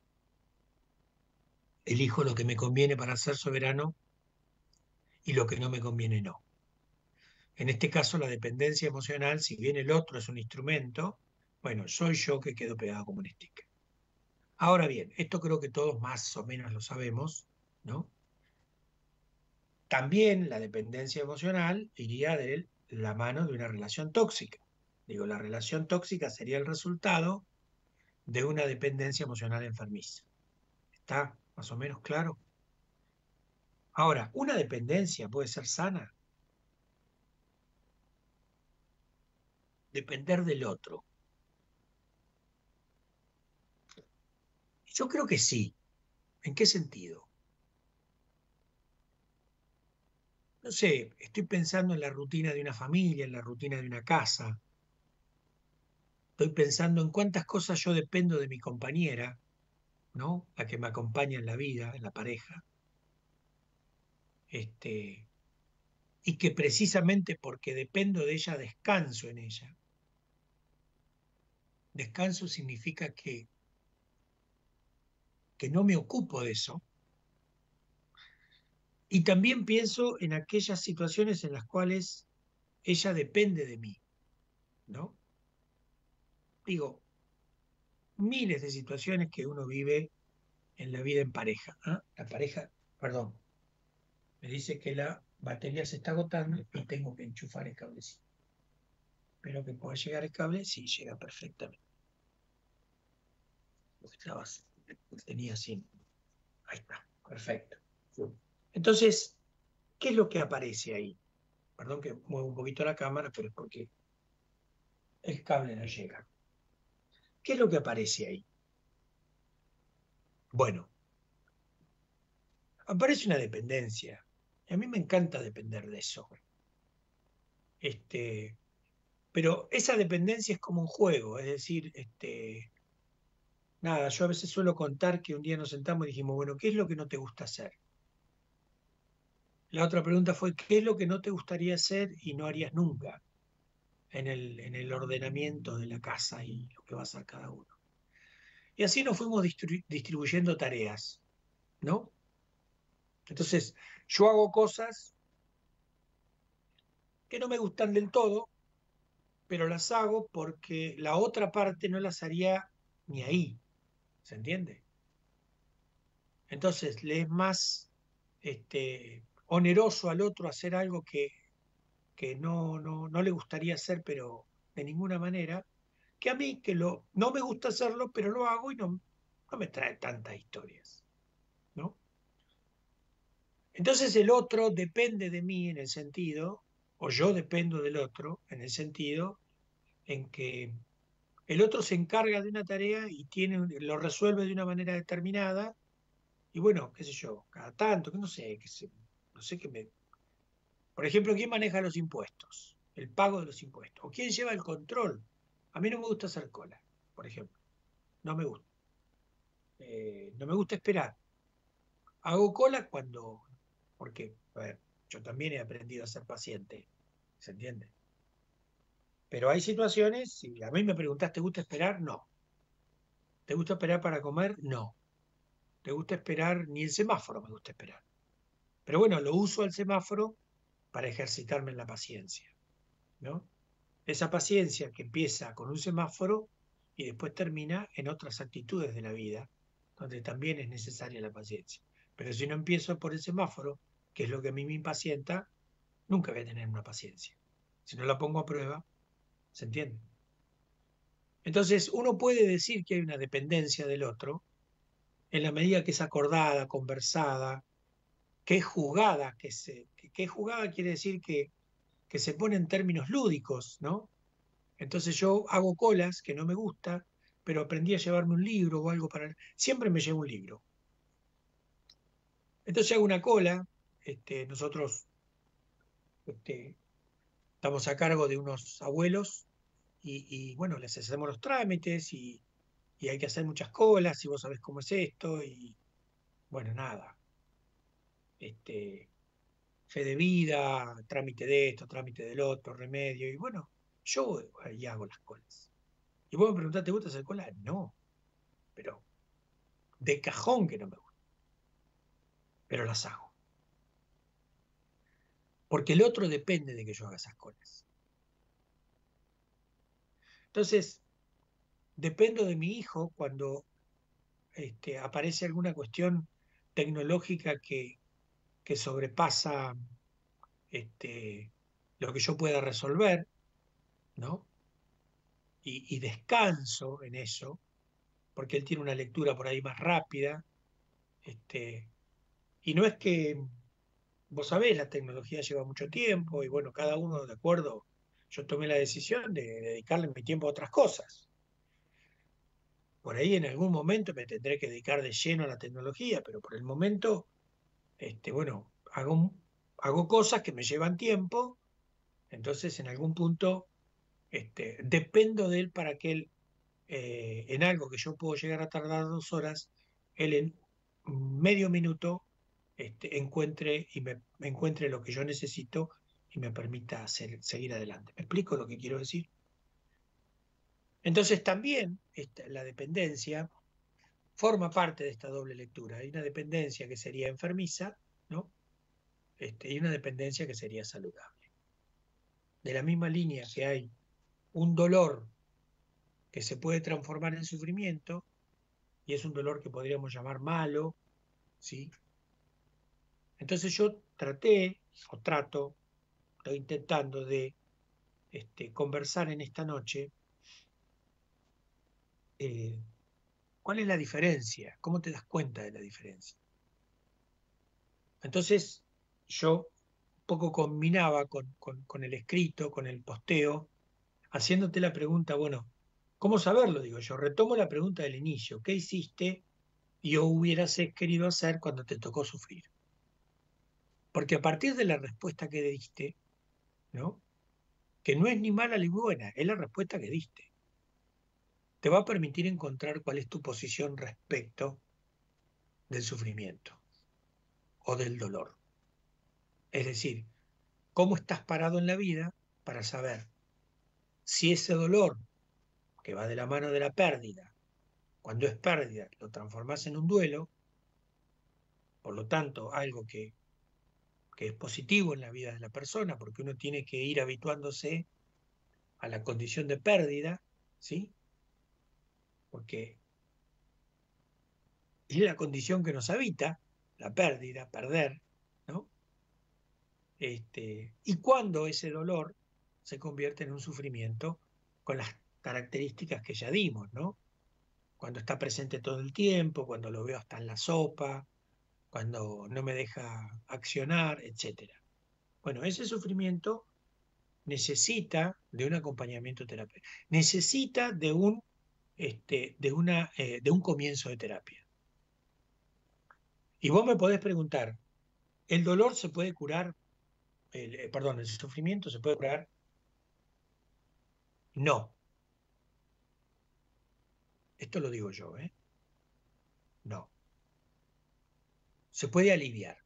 elijo lo que me conviene para ser soberano y lo que no me conviene no. En este caso, la dependencia emocional, si bien el otro es un instrumento, bueno, soy yo que quedo pegado como un sticker. Ahora bien, esto creo que todos más o menos lo sabemos, ¿no? También la dependencia emocional iría de la mano de una relación tóxica. Digo, la relación tóxica sería el resultado de una dependencia emocional enfermiza. ¿Está más o menos claro? Ahora, ¿una dependencia puede ser sana? Depender del otro. Yo creo que sí. ¿En qué sentido? No sé, estoy pensando en la rutina de una familia, en la rutina de una casa. Estoy pensando en cuántas cosas yo dependo de mi compañera, ¿no? La que me acompaña en la vida, en la pareja. Este, y que precisamente porque dependo de ella, descanso en ella. Descanso significa que, que no me ocupo de eso. Y también pienso en aquellas situaciones en las cuales ella depende de mí, ¿no? Digo, miles de situaciones que uno vive en la vida en pareja. ¿Ah? La pareja, perdón, me dice que la batería se está agotando y tengo que enchufar el cablecito. Espero que pueda llegar el cable. Sí, llega perfectamente. Estaba, tenía sin. Ahí está, perfecto. Entonces, ¿qué es lo que aparece ahí? Perdón que muevo un poquito la cámara, pero es porque el cable no llega. ¿Qué es lo que aparece ahí? Bueno, aparece una dependencia. Y a mí me encanta depender de eso. Este, pero esa dependencia es como un juego, es decir, este, nada, yo a veces suelo contar que un día nos sentamos y dijimos, bueno, ¿qué es lo que no te gusta hacer? La otra pregunta fue, ¿qué es lo que no te gustaría hacer y no harías nunca en el, en el ordenamiento de la casa y lo que va a hacer cada uno? Y así nos fuimos distribu- distribuyendo tareas, ¿no? Entonces, yo hago cosas que no me gustan del todo, pero las hago porque la otra parte no las haría ni ahí, ¿se entiende? Entonces, le es más este, oneroso al otro hacer algo que, que no, no, no le gustaría hacer, pero de ninguna manera, que a mí, que lo, no me gusta hacerlo, pero lo hago y no, no me trae tantas historias, ¿no? Entonces el otro depende de mí en el sentido, o yo dependo del otro en el sentido en que el otro se encarga de una tarea y tiene, lo resuelve de una manera determinada, y bueno, qué sé yo, cada tanto, que no sé, que se, no sé qué me... Por ejemplo, ¿quién maneja los impuestos? El pago de los impuestos. ¿O quién lleva el control? A mí no me gusta hacer cola, por ejemplo. No me gusta. Eh, no me gusta esperar. Hago cola cuando... Porque, a ver, yo también he aprendido a ser paciente, ¿se entiende? Pero hay situaciones, si a mí me preguntás, ¿te gusta esperar? No. ¿Te gusta esperar para comer? No. ¿Te gusta esperar? Ni el semáforo me gusta esperar. Pero bueno, lo uso al semáforo para ejercitarme en la paciencia, ¿no? Esa paciencia que empieza con un semáforo y después termina en otras actitudes de la vida, donde también es necesaria la paciencia. Pero si no empiezo por el semáforo, que es lo que a mí me impacienta, nunca voy a tener una paciencia. Si no la pongo a prueba, ¿se entiende? Entonces, uno puede decir que hay una dependencia del otro en la medida que es acordada, conversada, que es jugada, que, se, que, que es jugada quiere decir que, que se pone en términos lúdicos, ¿no? Entonces yo hago colas que no me gusta, pero aprendí a llevarme un libro o algo para... Siempre me llevo un libro. Entonces hago una cola, este, nosotros este, estamos a cargo de unos abuelos y, y, bueno, les hacemos los trámites y, y hay que hacer muchas colas y vos sabés cómo es esto y bueno, nada. Este, fe de vida, trámite de esto, trámite del otro, remedio y bueno, yo ahí hago las colas. Y vos me preguntás, ¿te gusta hacer cola? No, pero de cajón que no me gusta, pero las hago. Porque el otro depende de que yo haga esas colas. Entonces, dependo de mi hijo cuando este, aparece alguna cuestión tecnológica que, que sobrepasa este, lo que yo pueda resolver, ¿no? Y, y descanso en eso, porque él tiene una lectura por ahí más rápida. Este, y no es que, vos sabés, la tecnología lleva mucho tiempo y bueno, cada uno de acuerdo, yo tomé la decisión de dedicarle mi tiempo a otras cosas. Por ahí en algún momento me tendré que dedicar de lleno a la tecnología, pero por el momento, este, bueno, hago, hago cosas que me llevan tiempo, entonces en algún punto este, dependo de él para que él, eh, en algo que yo puedo llegar a tardar dos horas, él en medio minuto este, encuentre y me, me encuentre lo que yo necesito y me permita hacer, seguir adelante. ¿Me explico lo que quiero decir? Entonces también esta, la dependencia forma parte de esta doble lectura. Hay una dependencia que sería enfermiza, ¿no? Este, y una dependencia que sería saludable. De la misma línea que hay un dolor que se puede transformar en sufrimiento, y es un dolor que podríamos llamar malo, ¿sí? Entonces yo traté, o trato, estoy intentando de este, conversar en esta noche eh, cuál es la diferencia, cómo te das cuenta de la diferencia. Entonces yo un poco combinaba con, con, con el escrito, con el posteo, haciéndote la pregunta, bueno, ¿cómo saberlo? Digo yo, retomo la pregunta del inicio, ¿qué hiciste y o hubieras querido hacer cuando te tocó sufrir? Porque a partir de la respuesta que diste, ¿no? Que no es ni mala ni buena, es la respuesta que diste, te va a permitir encontrar cuál es tu posición respecto del sufrimiento o del dolor. Es decir, cómo estás parado en la vida para saber si ese dolor que va de la mano de la pérdida, cuando es pérdida, lo transformás en un duelo, por lo tanto, algo que, que es positivo en la vida de la persona, porque uno tiene que ir habituándose a la condición de pérdida, ¿sí? Porque es la condición que nos habita, la pérdida, perder, ¿no? Este, y cuando ese dolor se convierte en un sufrimiento con las características que ya dimos, ¿no? Cuando está presente todo el tiempo, cuando lo veo hasta en la sopa, cuando no me deja accionar, etcétera. Bueno, ese sufrimiento necesita de un acompañamiento terapéutico, necesita de un, este, de, una, eh, de un comienzo de terapia. Y vos me podés preguntar, ¿el dolor se puede curar? El, eh, perdón, ¿el sufrimiento se puede curar? No. Esto lo digo yo, ¿eh? No. Se puede aliviar.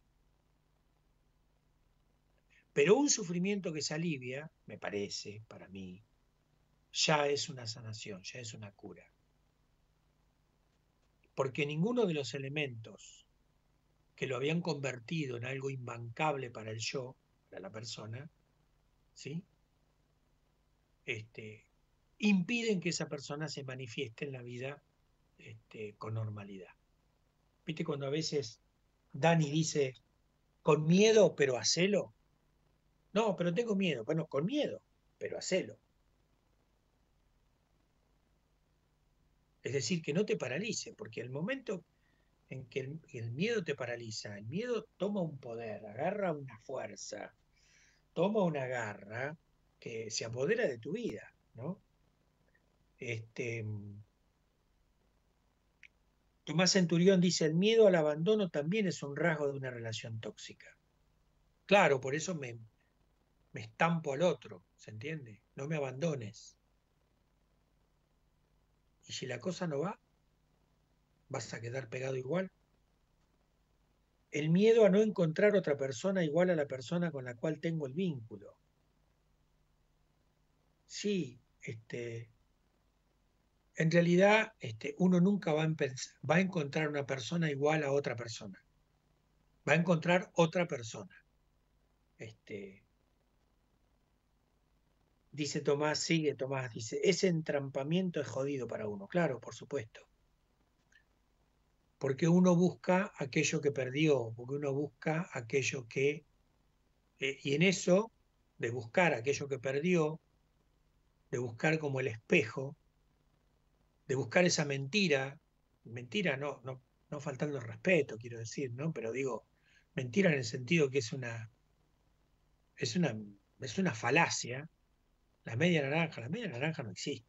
Pero un sufrimiento que se alivia, me parece, para mí, ya es una sanación, ya es una cura. Porque ninguno de los elementos que lo habían convertido en algo imbancable para el yo, para la persona, ¿sí? Este, impiden que esa persona se manifieste en la vida este, con normalidad. ¿Viste cuando a veces Dani dice, con miedo, pero hacelo? No, pero tengo miedo. Bueno, con miedo, pero hacelo. Es decir, que no te paralice, porque el momento en que el, el miedo te paraliza, el miedo toma un poder, agarra una fuerza, toma una garra que se apodera de tu vida, ¿no? Este, Tomás Centurión dice, el miedo al abandono también es un rasgo de una relación tóxica. Claro, por eso me, me estampo al otro, ¿se entiende? No me abandones. Y si la cosa no va, vas a quedar pegado igual. El miedo a no encontrar otra persona igual a la persona con la cual tengo el vínculo. Sí, este, en realidad este, uno nunca va a, va a encontrar una persona igual a otra persona. Va a encontrar otra persona. Este, dice Tomás, sigue Tomás, dice, ese entrampamiento es jodido para uno. Claro, por supuesto. Porque uno busca aquello que perdió, porque uno busca aquello que... Eh, y en eso, de buscar aquello que perdió, de buscar como el espejo, de buscar esa mentira, mentira no, no, no faltando el respeto, quiero decir, ¿no? Pero digo, mentira en el sentido que es una, es una, es una falacia, la media naranja, la media naranja no existe.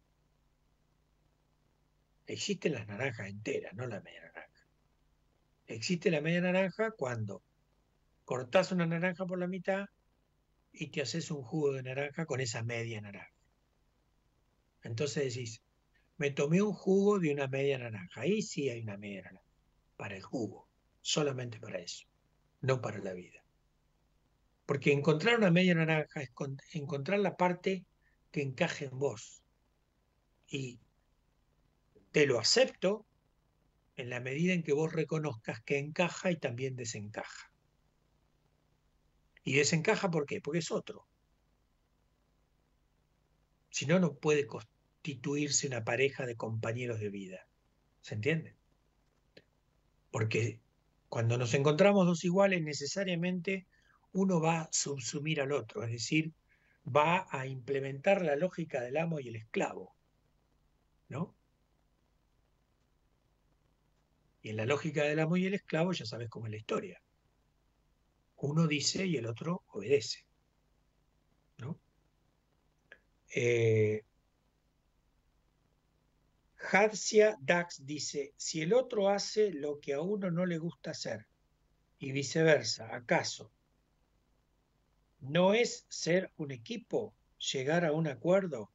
Existen las naranjas enteras, no la media naranja. Existe la media naranja cuando cortás una naranja por la mitad y te haces un jugo de naranja con esa media naranja. Entonces decís, me tomé un jugo de una media naranja. Ahí sí hay una media naranja. Para el jugo. Solamente para eso. No para la vida. Porque encontrar una media naranja es encontrar la parte que encaje en vos. Y te lo acepto en la medida en que vos reconozcas que encaja y también desencaja. ¿Y desencaja por qué? Porque es otro. Si no, no puede constituirse una pareja de compañeros de vida. ¿Se entiende? Porque cuando nos encontramos dos iguales, necesariamente uno va a subsumir al otro, es decir, va a implementar la lógica del amo y el esclavo, ¿no? Y en la lógica del amo y el esclavo ya sabes cómo es la historia. Uno dice y el otro obedece, ¿no? Eh, Hadsia Dax dice, si el otro hace lo que a uno no le gusta hacer y viceversa, ¿acaso no es ser un equipo, llegar a un acuerdo?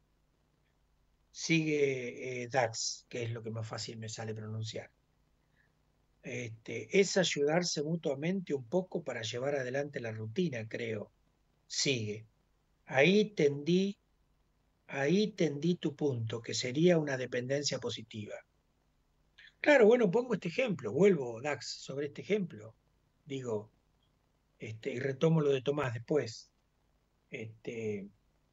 Sigue eh, Dax, que es lo que más fácil me sale pronunciar. Este, es ayudarse mutuamente un poco para llevar adelante la rutina, creo. Sigue. Ahí tendí, ahí tendí tu punto, que sería una dependencia positiva. Claro, bueno, pongo este ejemplo, vuelvo, Dax, sobre este ejemplo. Digo, este, y retomo lo de Tomás después. Este,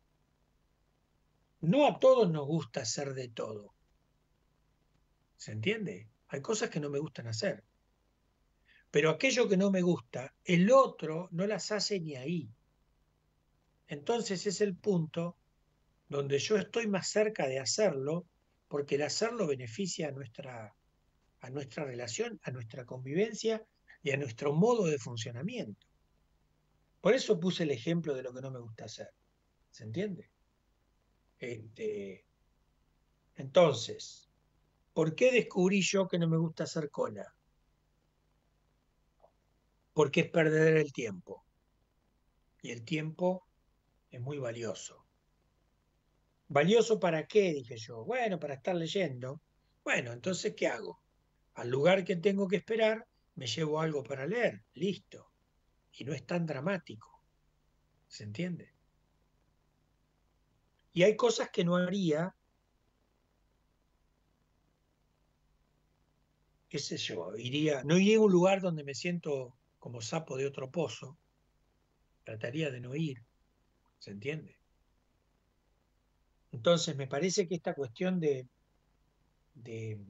no a todos nos gusta hacer de todo. ¿Se entiende? Hay cosas que no me gustan hacer. Pero aquello que no me gusta, el otro no las hace ni ahí. Entonces es el punto donde yo estoy más cerca de hacerlo, porque el hacerlo beneficia a nuestra, a nuestra relación, a nuestra convivencia y a nuestro modo de funcionamiento. Por eso puse el ejemplo de lo que no me gusta hacer. ¿Se entiende? Este, entonces, ¿por qué descubrí yo que no me gusta hacer cola? Porque es perder el tiempo. Y el tiempo es muy valioso. ¿Valioso para qué? Dije yo. Bueno, para estar leyendo. Bueno, entonces, ¿qué hago? Al lugar que tengo que esperar, me llevo algo para leer. Listo. Y no es tan dramático. ¿Se entiende? Y hay cosas que no haría, qué sé yo, iría, no iría a un lugar donde me siento como sapo de otro pozo. Trataría de no ir. ¿Se entiende? Entonces, me parece que esta cuestión de, de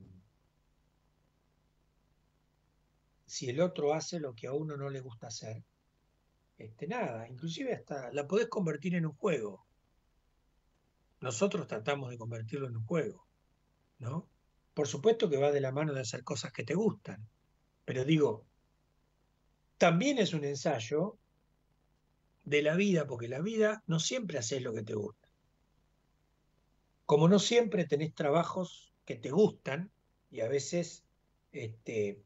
si el otro hace lo que a uno no le gusta hacer, este, nada, inclusive hasta la podés convertir en un juego. Nosotros tratamos de convertirlo en un juego, ¿no? Por supuesto que va de la mano de hacer cosas que te gustan, pero digo, también es un ensayo de la vida, porque la vida no siempre haces lo que te gusta. Como no siempre tenés trabajos que te gustan, y a veces este,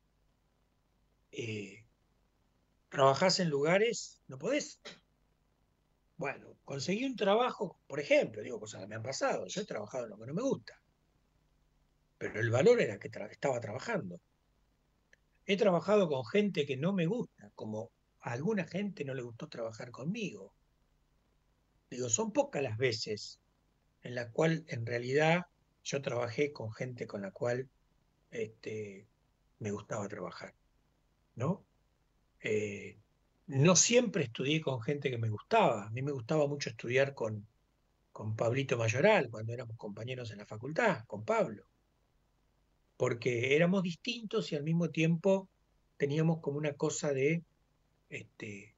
eh, trabajás en lugares, no podés. Bueno, conseguí un trabajo, por ejemplo, digo cosas que me han pasado, yo he trabajado en lo que no me gusta, pero el valor era que tra- estaba trabajando. He trabajado con gente que no me gusta, como a alguna gente no le gustó trabajar conmigo. Digo, son pocas las veces en las cuales en realidad yo trabajé con gente con la cual este, me gustaba trabajar, ¿no? Eh, no siempre estudié con gente que me gustaba. A mí me gustaba mucho estudiar con, con Pablito Mayoral, cuando éramos compañeros en la facultad, con Pablo, porque éramos distintos y al mismo tiempo teníamos como una cosa de, este,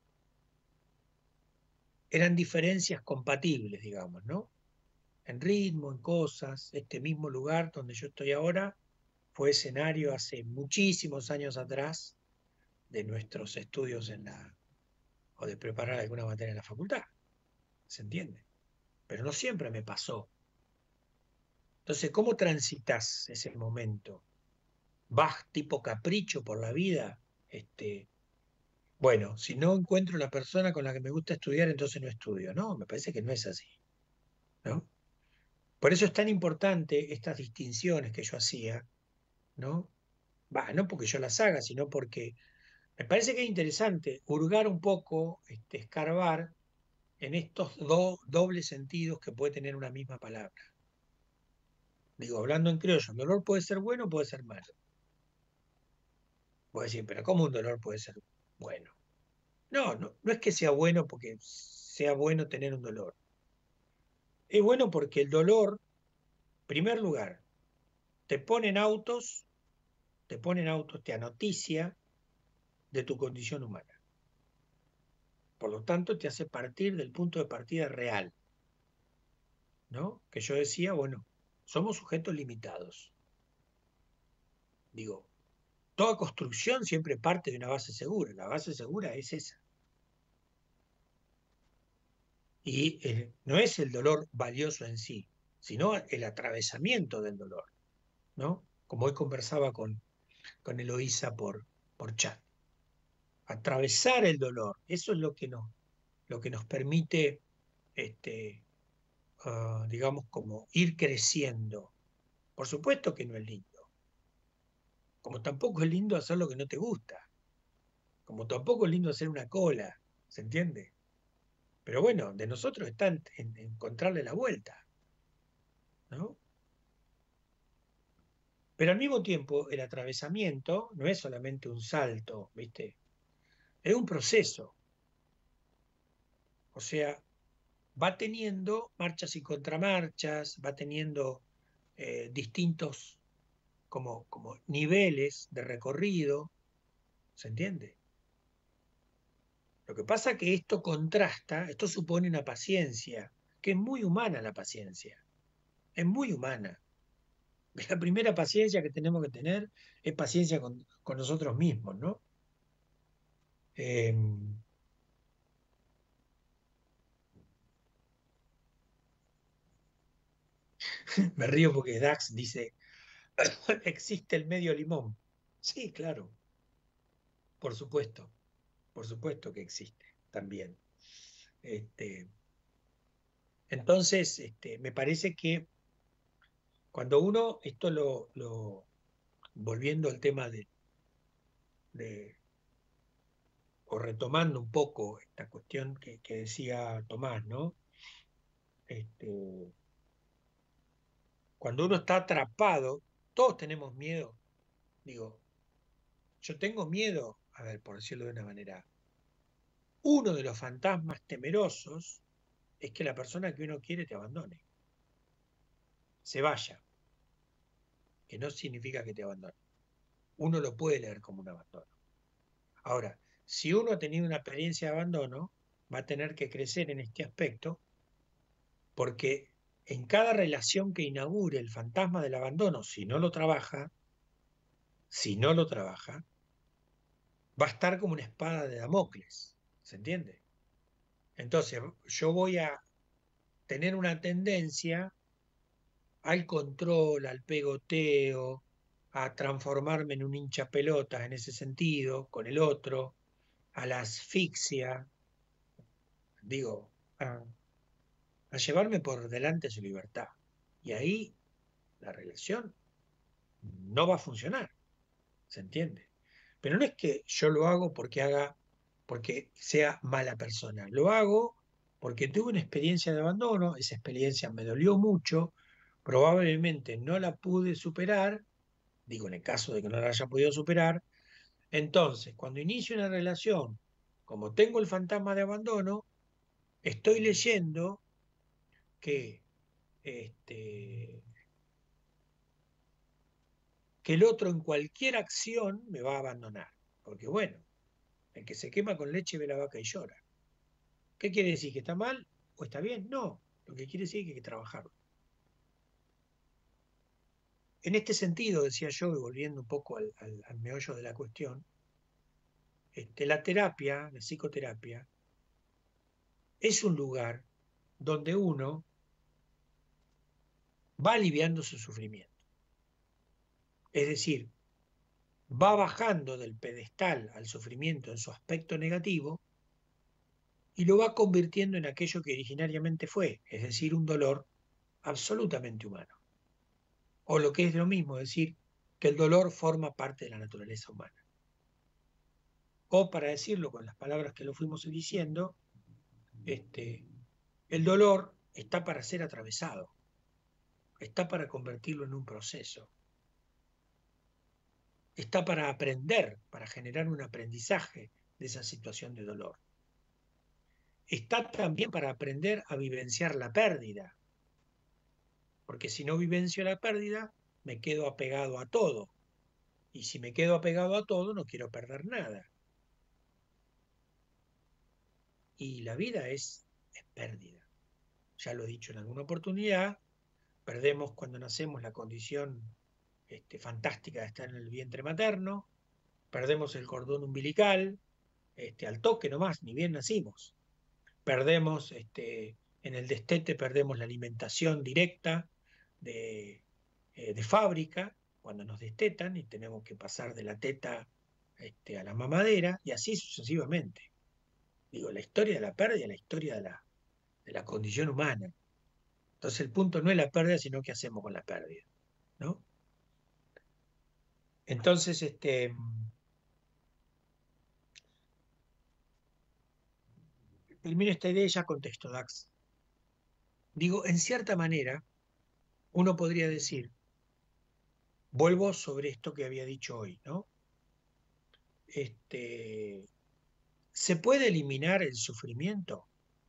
eran diferencias compatibles, digamos, ¿no? En ritmo, en cosas. Este mismo lugar donde yo estoy ahora fue escenario hace muchísimos años atrás de nuestros estudios en la, o de preparar alguna materia en la facultad, ¿se entiende? Pero no siempre me pasó. Entonces, ¿cómo transitas ese momento? ¿Vas tipo capricho por la vida? Este, bueno, si no encuentro la persona con la que me gusta estudiar, entonces no estudio. No, me parece que no es así, ¿no? Por eso es tan importante estas distinciones que yo hacía, ¿no? Va, no porque yo las haga, sino porque me parece que es interesante hurgar un poco, este, escarbar en estos dos dobles sentidos que puede tener una misma palabra. Digo, hablando en criollo, el dolor puede ser bueno o puede ser malo. Voy a decir, pero ¿cómo un dolor puede ser bueno? No, no, no es que sea bueno porque sea bueno tener un dolor. Es bueno porque el dolor, en primer lugar, te ponen autos, te ponen autos, te anoticia de tu condición humana. Por lo tanto, te hace partir del punto de partida real, ¿no? Que yo decía, bueno, somos sujetos limitados. Digo, toda construcción siempre parte de una base segura. La base segura es esa. Y eh, no es el dolor valioso en sí, sino el atravesamiento del dolor, ¿no? Como hoy conversaba con, con Eloísa por, por chat. Atravesar el dolor, eso es lo que nos, lo que nos permite, este, uh, digamos, como ir creciendo. Por supuesto que no es lindo, como tampoco es lindo hacer lo que no te gusta, como tampoco es lindo hacer una cola, ¿se entiende? Pero bueno, de nosotros está en, en encontrarle la vuelta, ¿no? Pero al mismo tiempo, el atravesamiento no es solamente un salto, ¿viste? Es un proceso. O sea, va teniendo marchas y contramarchas, va teniendo eh, distintos como, como niveles de recorrido, ¿se entiende? Lo que pasa es que esto contrasta, esto supone una paciencia, que es muy humana la paciencia, es muy humana. La primera paciencia que tenemos que tener es paciencia con, con nosotros mismos, ¿no? Eh, me río porque Dax dice, existe el medio limón. Sí, claro, por supuesto, por supuesto que existe también. Este, entonces, este, me parece que cuando uno, esto lo, lo volviendo al tema de, de, o retomando un poco esta cuestión que, que decía Tomás, ¿no? Este, cuando uno está atrapado, todos tenemos miedo. Digo, yo tengo miedo, a ver, por decirlo de una manera, uno de los fantasmas temerosos es que la persona que uno quiere te abandone, se vaya, que no significa que te abandone. Uno lo puede leer como un abandono. Ahora, si uno ha tenido una experiencia de abandono, va a tener que crecer en este aspecto, porque en cada relación que inaugure el fantasma del abandono, si no lo trabaja, si no lo trabaja, va a estar como una espada de Damocles, ¿se entiende? Entonces, yo voy a tener una tendencia al control, al pegoteo, a transformarme en un hincha pelotas en ese sentido, con el otro, a la asfixia, digo, a, a llevarme por delante su libertad. Y ahí la relación no va a funcionar, ¿se entiende? Pero no es que yo lo hago porque haga, porque sea mala persona, lo hago porque tuve una experiencia de abandono, esa experiencia me dolió mucho, probablemente no la pude superar, digo en el caso de que no la haya podido superar, entonces cuando inicio una relación, como tengo el fantasma de abandono, estoy leyendo que, este, que el otro en cualquier acción me va a abandonar, porque bueno, el que se quema con leche ve la vaca y llora. ¿Qué quiere decir? ¿Que está mal o está bien? No, lo que quiere decir es que hay que trabajarlo. En este sentido, decía yo, y volviendo un poco al, al, al meollo de la cuestión, este, la terapia, la psicoterapia, es un lugar donde uno va aliviando su sufrimiento. Es decir, va bajando del pedestal al sufrimiento en su aspecto negativo y lo va convirtiendo en aquello que originariamente fue, es decir, un dolor absolutamente humano. O lo que es lo mismo, decir que el dolor forma parte de la naturaleza humana. O para decirlo con las palabras que lo fuimos diciendo, este, el dolor está para ser atravesado, está para convertirlo en un proceso, está para aprender, para generar un aprendizaje de esa situación de dolor. Está también para aprender a vivenciar la pérdida, porque si no vivencio la pérdida, me quedo apegado a todo. Y si me quedo apegado a todo, no quiero perder nada. Y la vida es, es pérdida. Ya lo he dicho en alguna oportunidad, perdemos cuando nacemos la condición este, fantástica de estar en el vientre materno, perdemos el cordón umbilical, este, al toque nomás, ni bien nacimos. Perdemos, este, en el destete perdemos la alimentación directa de, eh, de fábrica, cuando nos destetan y tenemos que pasar de la teta este, a la mamadera, y así sucesivamente. Digo, la historia de la pérdida es la historia de la, de la condición humana. Entonces el punto no es la pérdida, sino qué hacemos con la pérdida, ¿no? Entonces, este, termino esta idea y ya contesto, Dax. Digo, en cierta manera, uno podría decir, vuelvo sobre esto que había dicho hoy, ¿no? Este, ¿se puede eliminar el sufrimiento?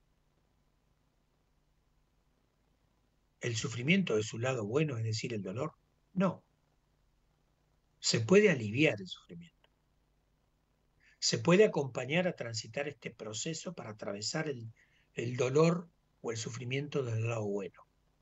¿El sufrimiento de su lado bueno, es decir, el dolor? No. Se puede aliviar el sufrimiento. Se puede acompañar a transitar este proceso para atravesar el, el dolor o el sufrimiento del lado bueno.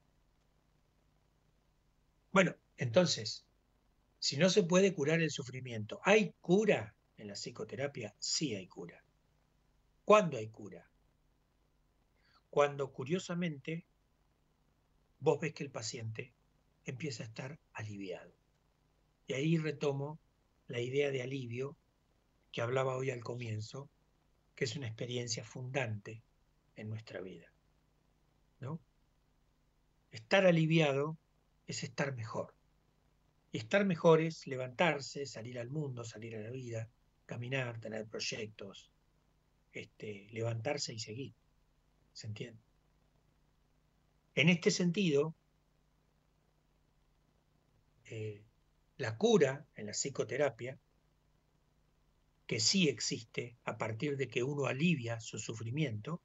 Bueno, entonces, si no se puede curar el sufrimiento, ¿hay cura en la psicoterapia? Sí hay cura. ¿Cuándo hay cura? Cuando, curiosamente, vos ves que el paciente empieza a estar aliviado. Y ahí retomo la idea de alivio que hablaba hoy al comienzo, que es una experiencia fundante en nuestra vida, ¿no? Estar aliviado es estar mejor. Y estar mejor es levantarse, salir al mundo, salir a la vida, caminar, tener proyectos, este, levantarse y seguir. ¿Se entiende? En este sentido, eh, la cura en la psicoterapia, que sí existe a partir de que uno alivia su sufrimiento,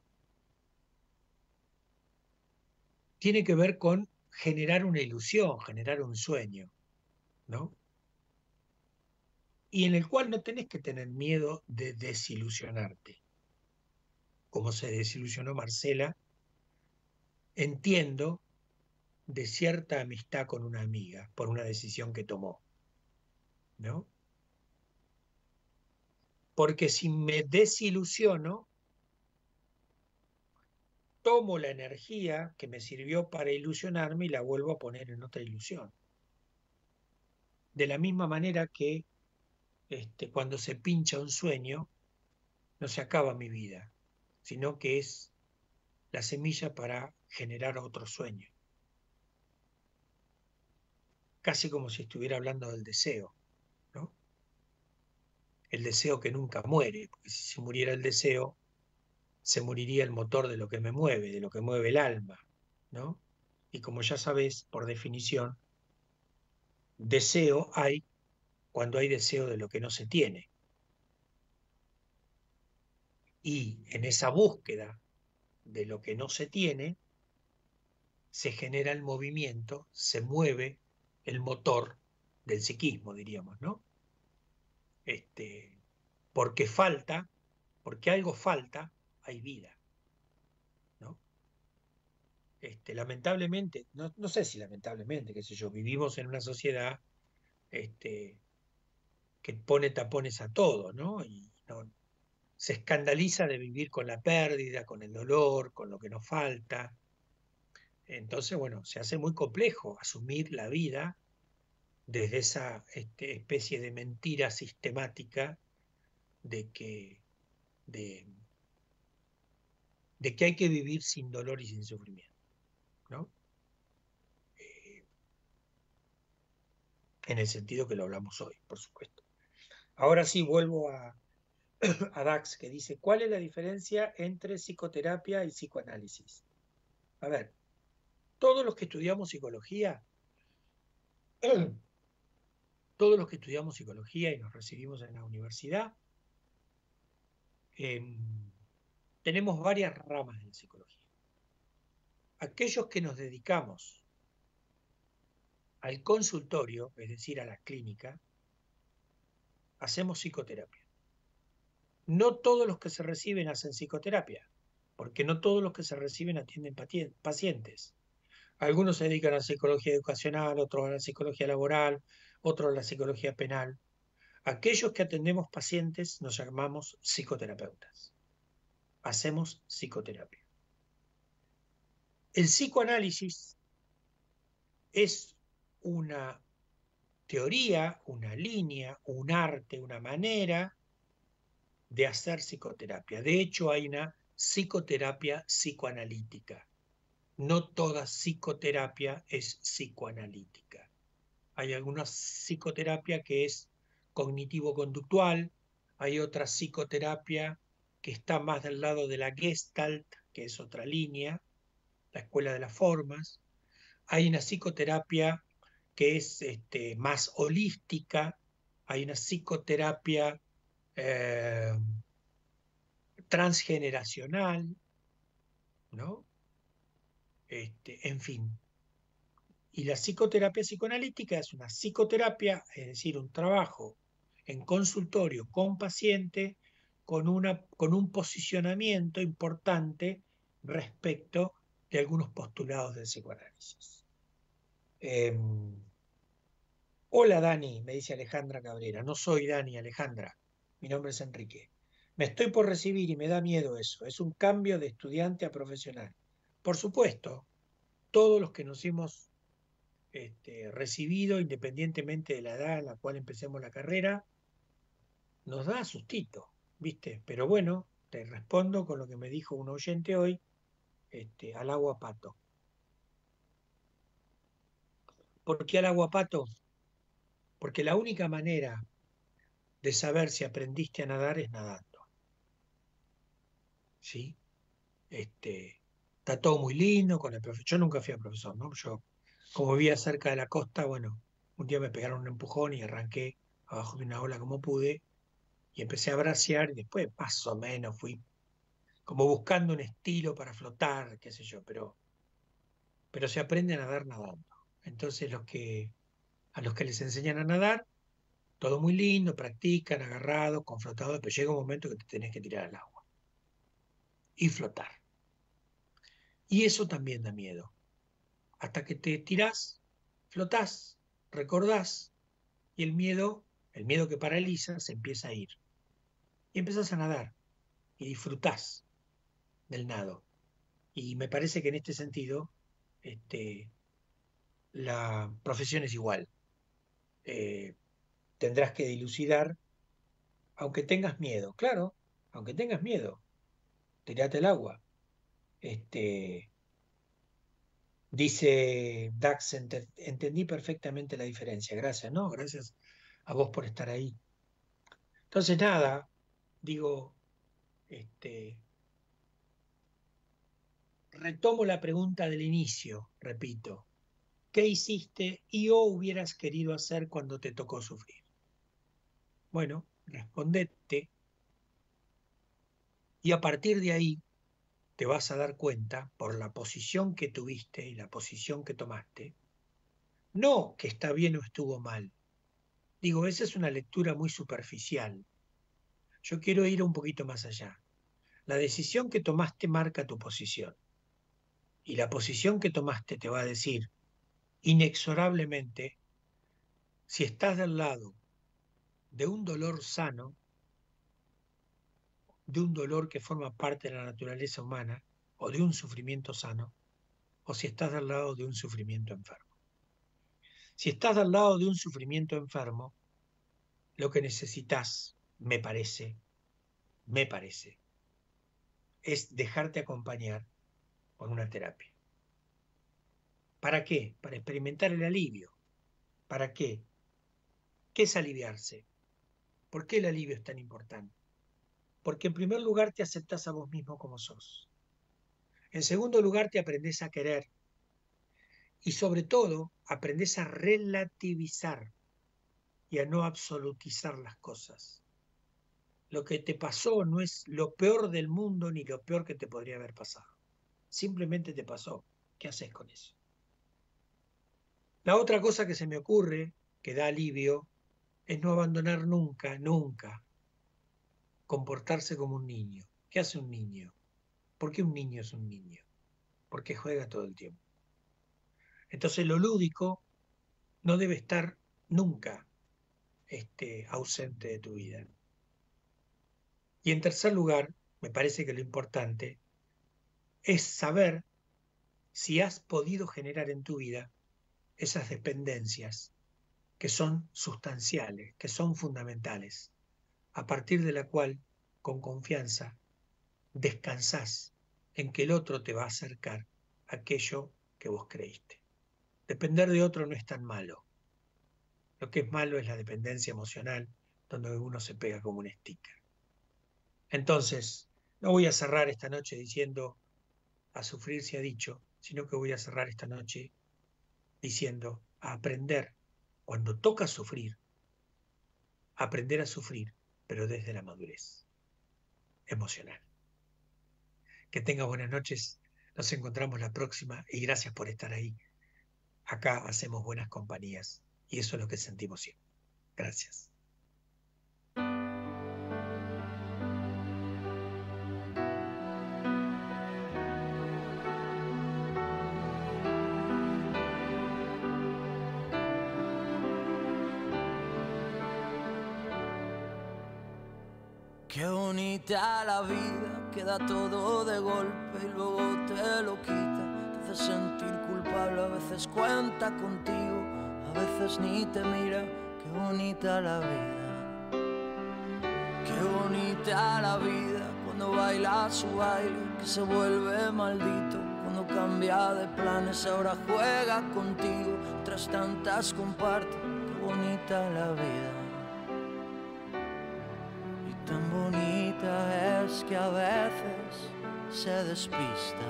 tiene que ver con generar una ilusión, generar un sueño, ¿no? Y en el cual no tenés que tener miedo de desilusionarte. Como se desilusionó Marcela, entiendo, de cierta amistad con una amiga por una decisión que tomó, ¿no? Porque si me desilusiono, tomo la energía que me sirvió para ilusionarme y la vuelvo a poner en otra ilusión. De la misma manera que este, cuando se pincha un sueño, no se acaba mi vida, sino que es la semilla para generar otro sueño. Casi como si estuviera hablando del deseo, ¿no? El deseo que nunca muere, porque si se muriera el deseo, se moriría el motor de lo que me mueve, de lo que mueve el alma, ¿no? Y como ya sabés, por definición, deseo hay cuando hay deseo de lo que no se tiene. Y en esa búsqueda de lo que no se tiene, se genera el movimiento, se mueve el motor del psiquismo, diríamos, ¿no? Este, porque falta, porque algo falta, hay vida, ¿no? Este, lamentablemente, no, no sé si lamentablemente, qué sé yo, vivimos en una sociedad este, que pone tapones a todo, ¿no? Y no, se escandaliza de vivir con la pérdida, con el dolor, con lo que nos falta. Entonces, bueno, se hace muy complejo asumir la vida desde esa este, especie de mentira sistemática de que, de, de que hay que vivir sin dolor y sin sufrimiento, ¿no? Eh, en el sentido que lo hablamos hoy, por supuesto. Ahora sí, vuelvo a, a Dax, que dice, ¿cuál es la diferencia entre psicoterapia y psicoanálisis? A ver, todos los que estudiamos psicología, todos los que estudiamos psicología y nos recibimos en la universidad, eh, tenemos varias ramas de la psicología. Aquellos que nos dedicamos al consultorio, es decir, a la clínica, hacemos psicoterapia. No todos los que se reciben hacen psicoterapia, porque no todos los que se reciben atienden pacientes. Algunos se dedican a la psicología educacional, otros a la psicología laboral, otros a la psicología penal. Aquellos que atendemos pacientes nos llamamos psicoterapeutas. Hacemos psicoterapia. El psicoanálisis es una teoría, una línea, un arte, una manera de hacer psicoterapia. De hecho, hay una psicoterapia psicoanalítica. No toda psicoterapia es psicoanalítica. Hay alguna psicoterapia que es cognitivo-conductual, hay otra psicoterapia que está más del lado de la Gestalt, que es otra línea, la escuela de las formas. Hay una psicoterapia que es este, más holística, hay una psicoterapia eh, transgeneracional, ¿no? Este, en fin. Y la psicoterapia psicoanalítica es una psicoterapia, es decir, un trabajo en consultorio con paciente con, una, con un posicionamiento importante respecto de algunos postulados del psicoanálisis. Eh, Hola Dani, me dice Alejandra Cabrera. No soy Dani, Alejandra. Mi nombre es Enrique. Me estoy por recibir y me da miedo eso. Es un cambio de estudiante a profesional. Por supuesto, todos los que nos hemos este, recibido, independientemente de la edad en la cual empecemos la carrera, nos da sustito, ¿viste? Pero bueno, te respondo con lo que me dijo un oyente hoy, este, al agua pato. ¿Por qué al agua pato? Porque la única manera de saber si aprendiste a nadar es nadando. ¿Sí? Este, está todo muy lindo con el profesor. Yo nunca fui a profesor, ¿no? Yo, como vivía cerca de la costa, bueno, un día me pegaron un empujón y arranqué abajo de una ola como pude y empecé a bracear y después más o menos fui como buscando un estilo para flotar, qué sé yo, pero, pero se aprende a nadar nadando. Entonces los que, a los que les enseñan a nadar, todo muy lindo, practican agarrados, con flotadores, pero llega un momento que te tenés que tirar al agua y flotar. Y eso también da miedo. Hasta que te tirás, flotás, recordás, y el miedo, el miedo que paraliza, se empieza a ir. Y empezás a nadar y disfrutás del nado. Y me parece que en este sentido, este, la profesión es igual. Eh, tendrás que dilucidar, aunque tengas miedo, claro, aunque tengas miedo, tirate al agua. Este, dice Dax, ent entendí perfectamente la diferencia. Gracias, ¿no? Gracias a vos por estar ahí. Entonces, nada, digo, este, retomo la pregunta del inicio, repito. ¿Qué hiciste y o hubieras querido hacer cuando te tocó sufrir? Bueno, respondete y a partir de ahí te vas a dar cuenta, por la posición que tuviste y la posición que tomaste, no que está bien o estuvo mal. Digo, esa es una lectura muy superficial. Yo quiero ir un poquito más allá. La decisión que tomaste marca tu posición. Y la posición que tomaste te va a decir inexorablemente si estás del lado de un dolor sano, de un dolor que forma parte de la naturaleza humana, o de un sufrimiento sano, o si estás del lado de un sufrimiento enfermo. Si estás del lado de un sufrimiento enfermo, lo que necesitas, me parece, me parece, es dejarte acompañar por una terapia. ¿Para qué? Para experimentar el alivio. ¿Para qué? ¿Qué es aliviarse? ¿Por qué el alivio es tan importante? Porque en primer lugar te aceptás a vos mismo como sos. En segundo lugar te aprendés a querer. Y sobre todo aprendés a relativizar y a no absolutizar las cosas. Lo que te pasó no es lo peor del mundo ni lo peor que te podría haber pasado. Simplemente te pasó. ¿Qué haces con eso? La otra cosa que se me ocurre, que da alivio, es no abandonar nunca, nunca, comportarse como un niño. ¿Qué hace un niño? ¿Por qué un niño es un niño? Porque juega todo el tiempo. Entonces lo lúdico no debe estar nunca este, ausente de tu vida. Y en tercer lugar, me parece que lo importante es saber si has podido generar en tu vida esas dependencias que son sustanciales, que son fundamentales, a partir de la cual, con confianza, descansás en que el otro te va a acercar a aquello que vos creíste. Depender de otro no es tan malo. Lo que es malo es la dependencia emocional, donde uno se pega como un sticker. Entonces, no voy a cerrar esta noche diciendo a sufrir se ha dicho, sino que voy a cerrar esta noche diciendo a aprender, cuando toca sufrir, aprender a sufrir, pero desde la madurez emocional. Que tenga buenas noches, nos encontramos la próxima y gracias por estar ahí. Acá hacemos buenas compañías y eso es lo que sentimos siempre. Gracias. Qué bonita la vida, que da todo de golpe y luego te lo quita. Te hace sentir culpable, a veces cuenta contigo, a veces ni te mira. Qué bonita la vida, qué bonita la vida. Cuando baila su baile, que se vuelve maldito. Cuando cambia de planes, ahora juega contigo. Tras tantas comparte, qué bonita la vida. Tan bonita es que a veces se despista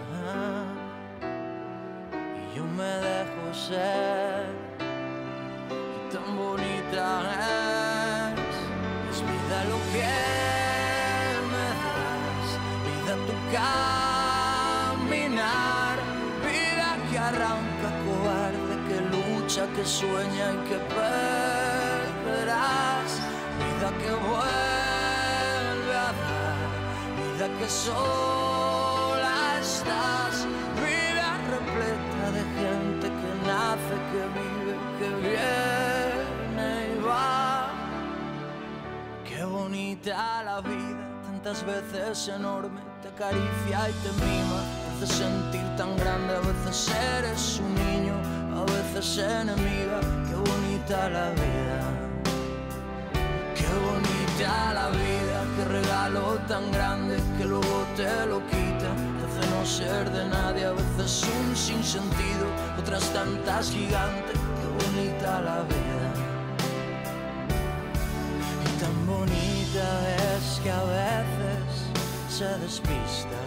y yo me dejo ser. Y tan bonita es, es vida lo que me das, vida tu caminar, vida que arranca cobarde, que lucha, que sueña y que perderás, vida que vuelve, vida que sola estás, vida repleta de gente que nace, que vive, que viene y va. Qué bonita la vida, tantas veces enorme, te acaricia y te mima, te hace sentir tan grande, a veces eres un niño, a veces enemiga. Qué bonita la vida, qué bonita la vida, qué regalo tan grande que luego te lo quita. Te hace no ser de nadie, a veces un sinsentido, otras tantas gigantes. Qué bonita la vida, y tan bonita es que a veces se despista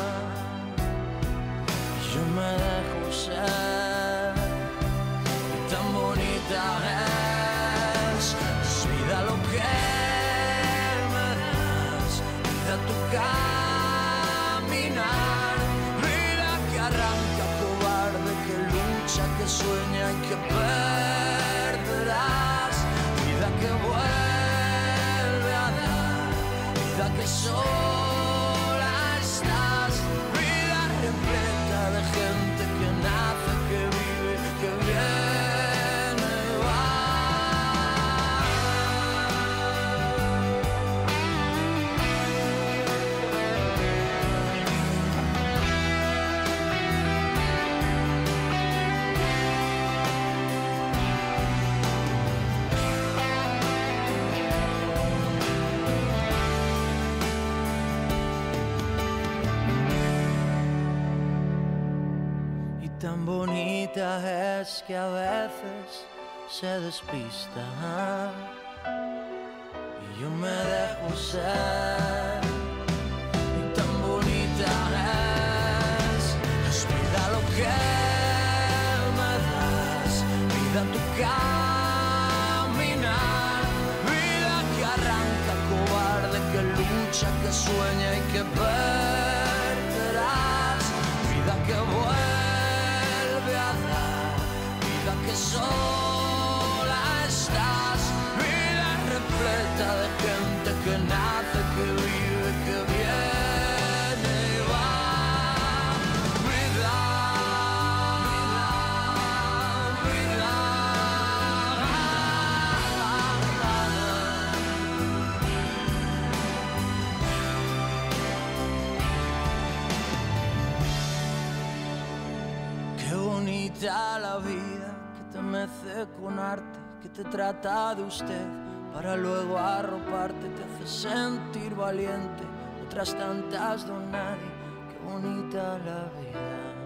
y yo me dejo ser. Y tan bonita es, es vida lo que me das, vida tu caminar, vida que arranca cobarde, que lucha, que sueña y que perderás, vida que vuelve a dar, vida que sola estás, vida repleta de gente que nace, que vive, que viene y va. Y tan bonita es que a veces se despista y yo me dejo ser. Y tan bonita es, es vida lo que me das, vida tu caminar, vida que arranca cobarde, que lucha, que sueña y que perderás, vida que vuelve a dar, vida que soy. Qué bonita la vida que te mece con arte, que te trata de usted para luego arroparte, te hace sentir valiente. Otras tantas don nadie, qué bonita la vida.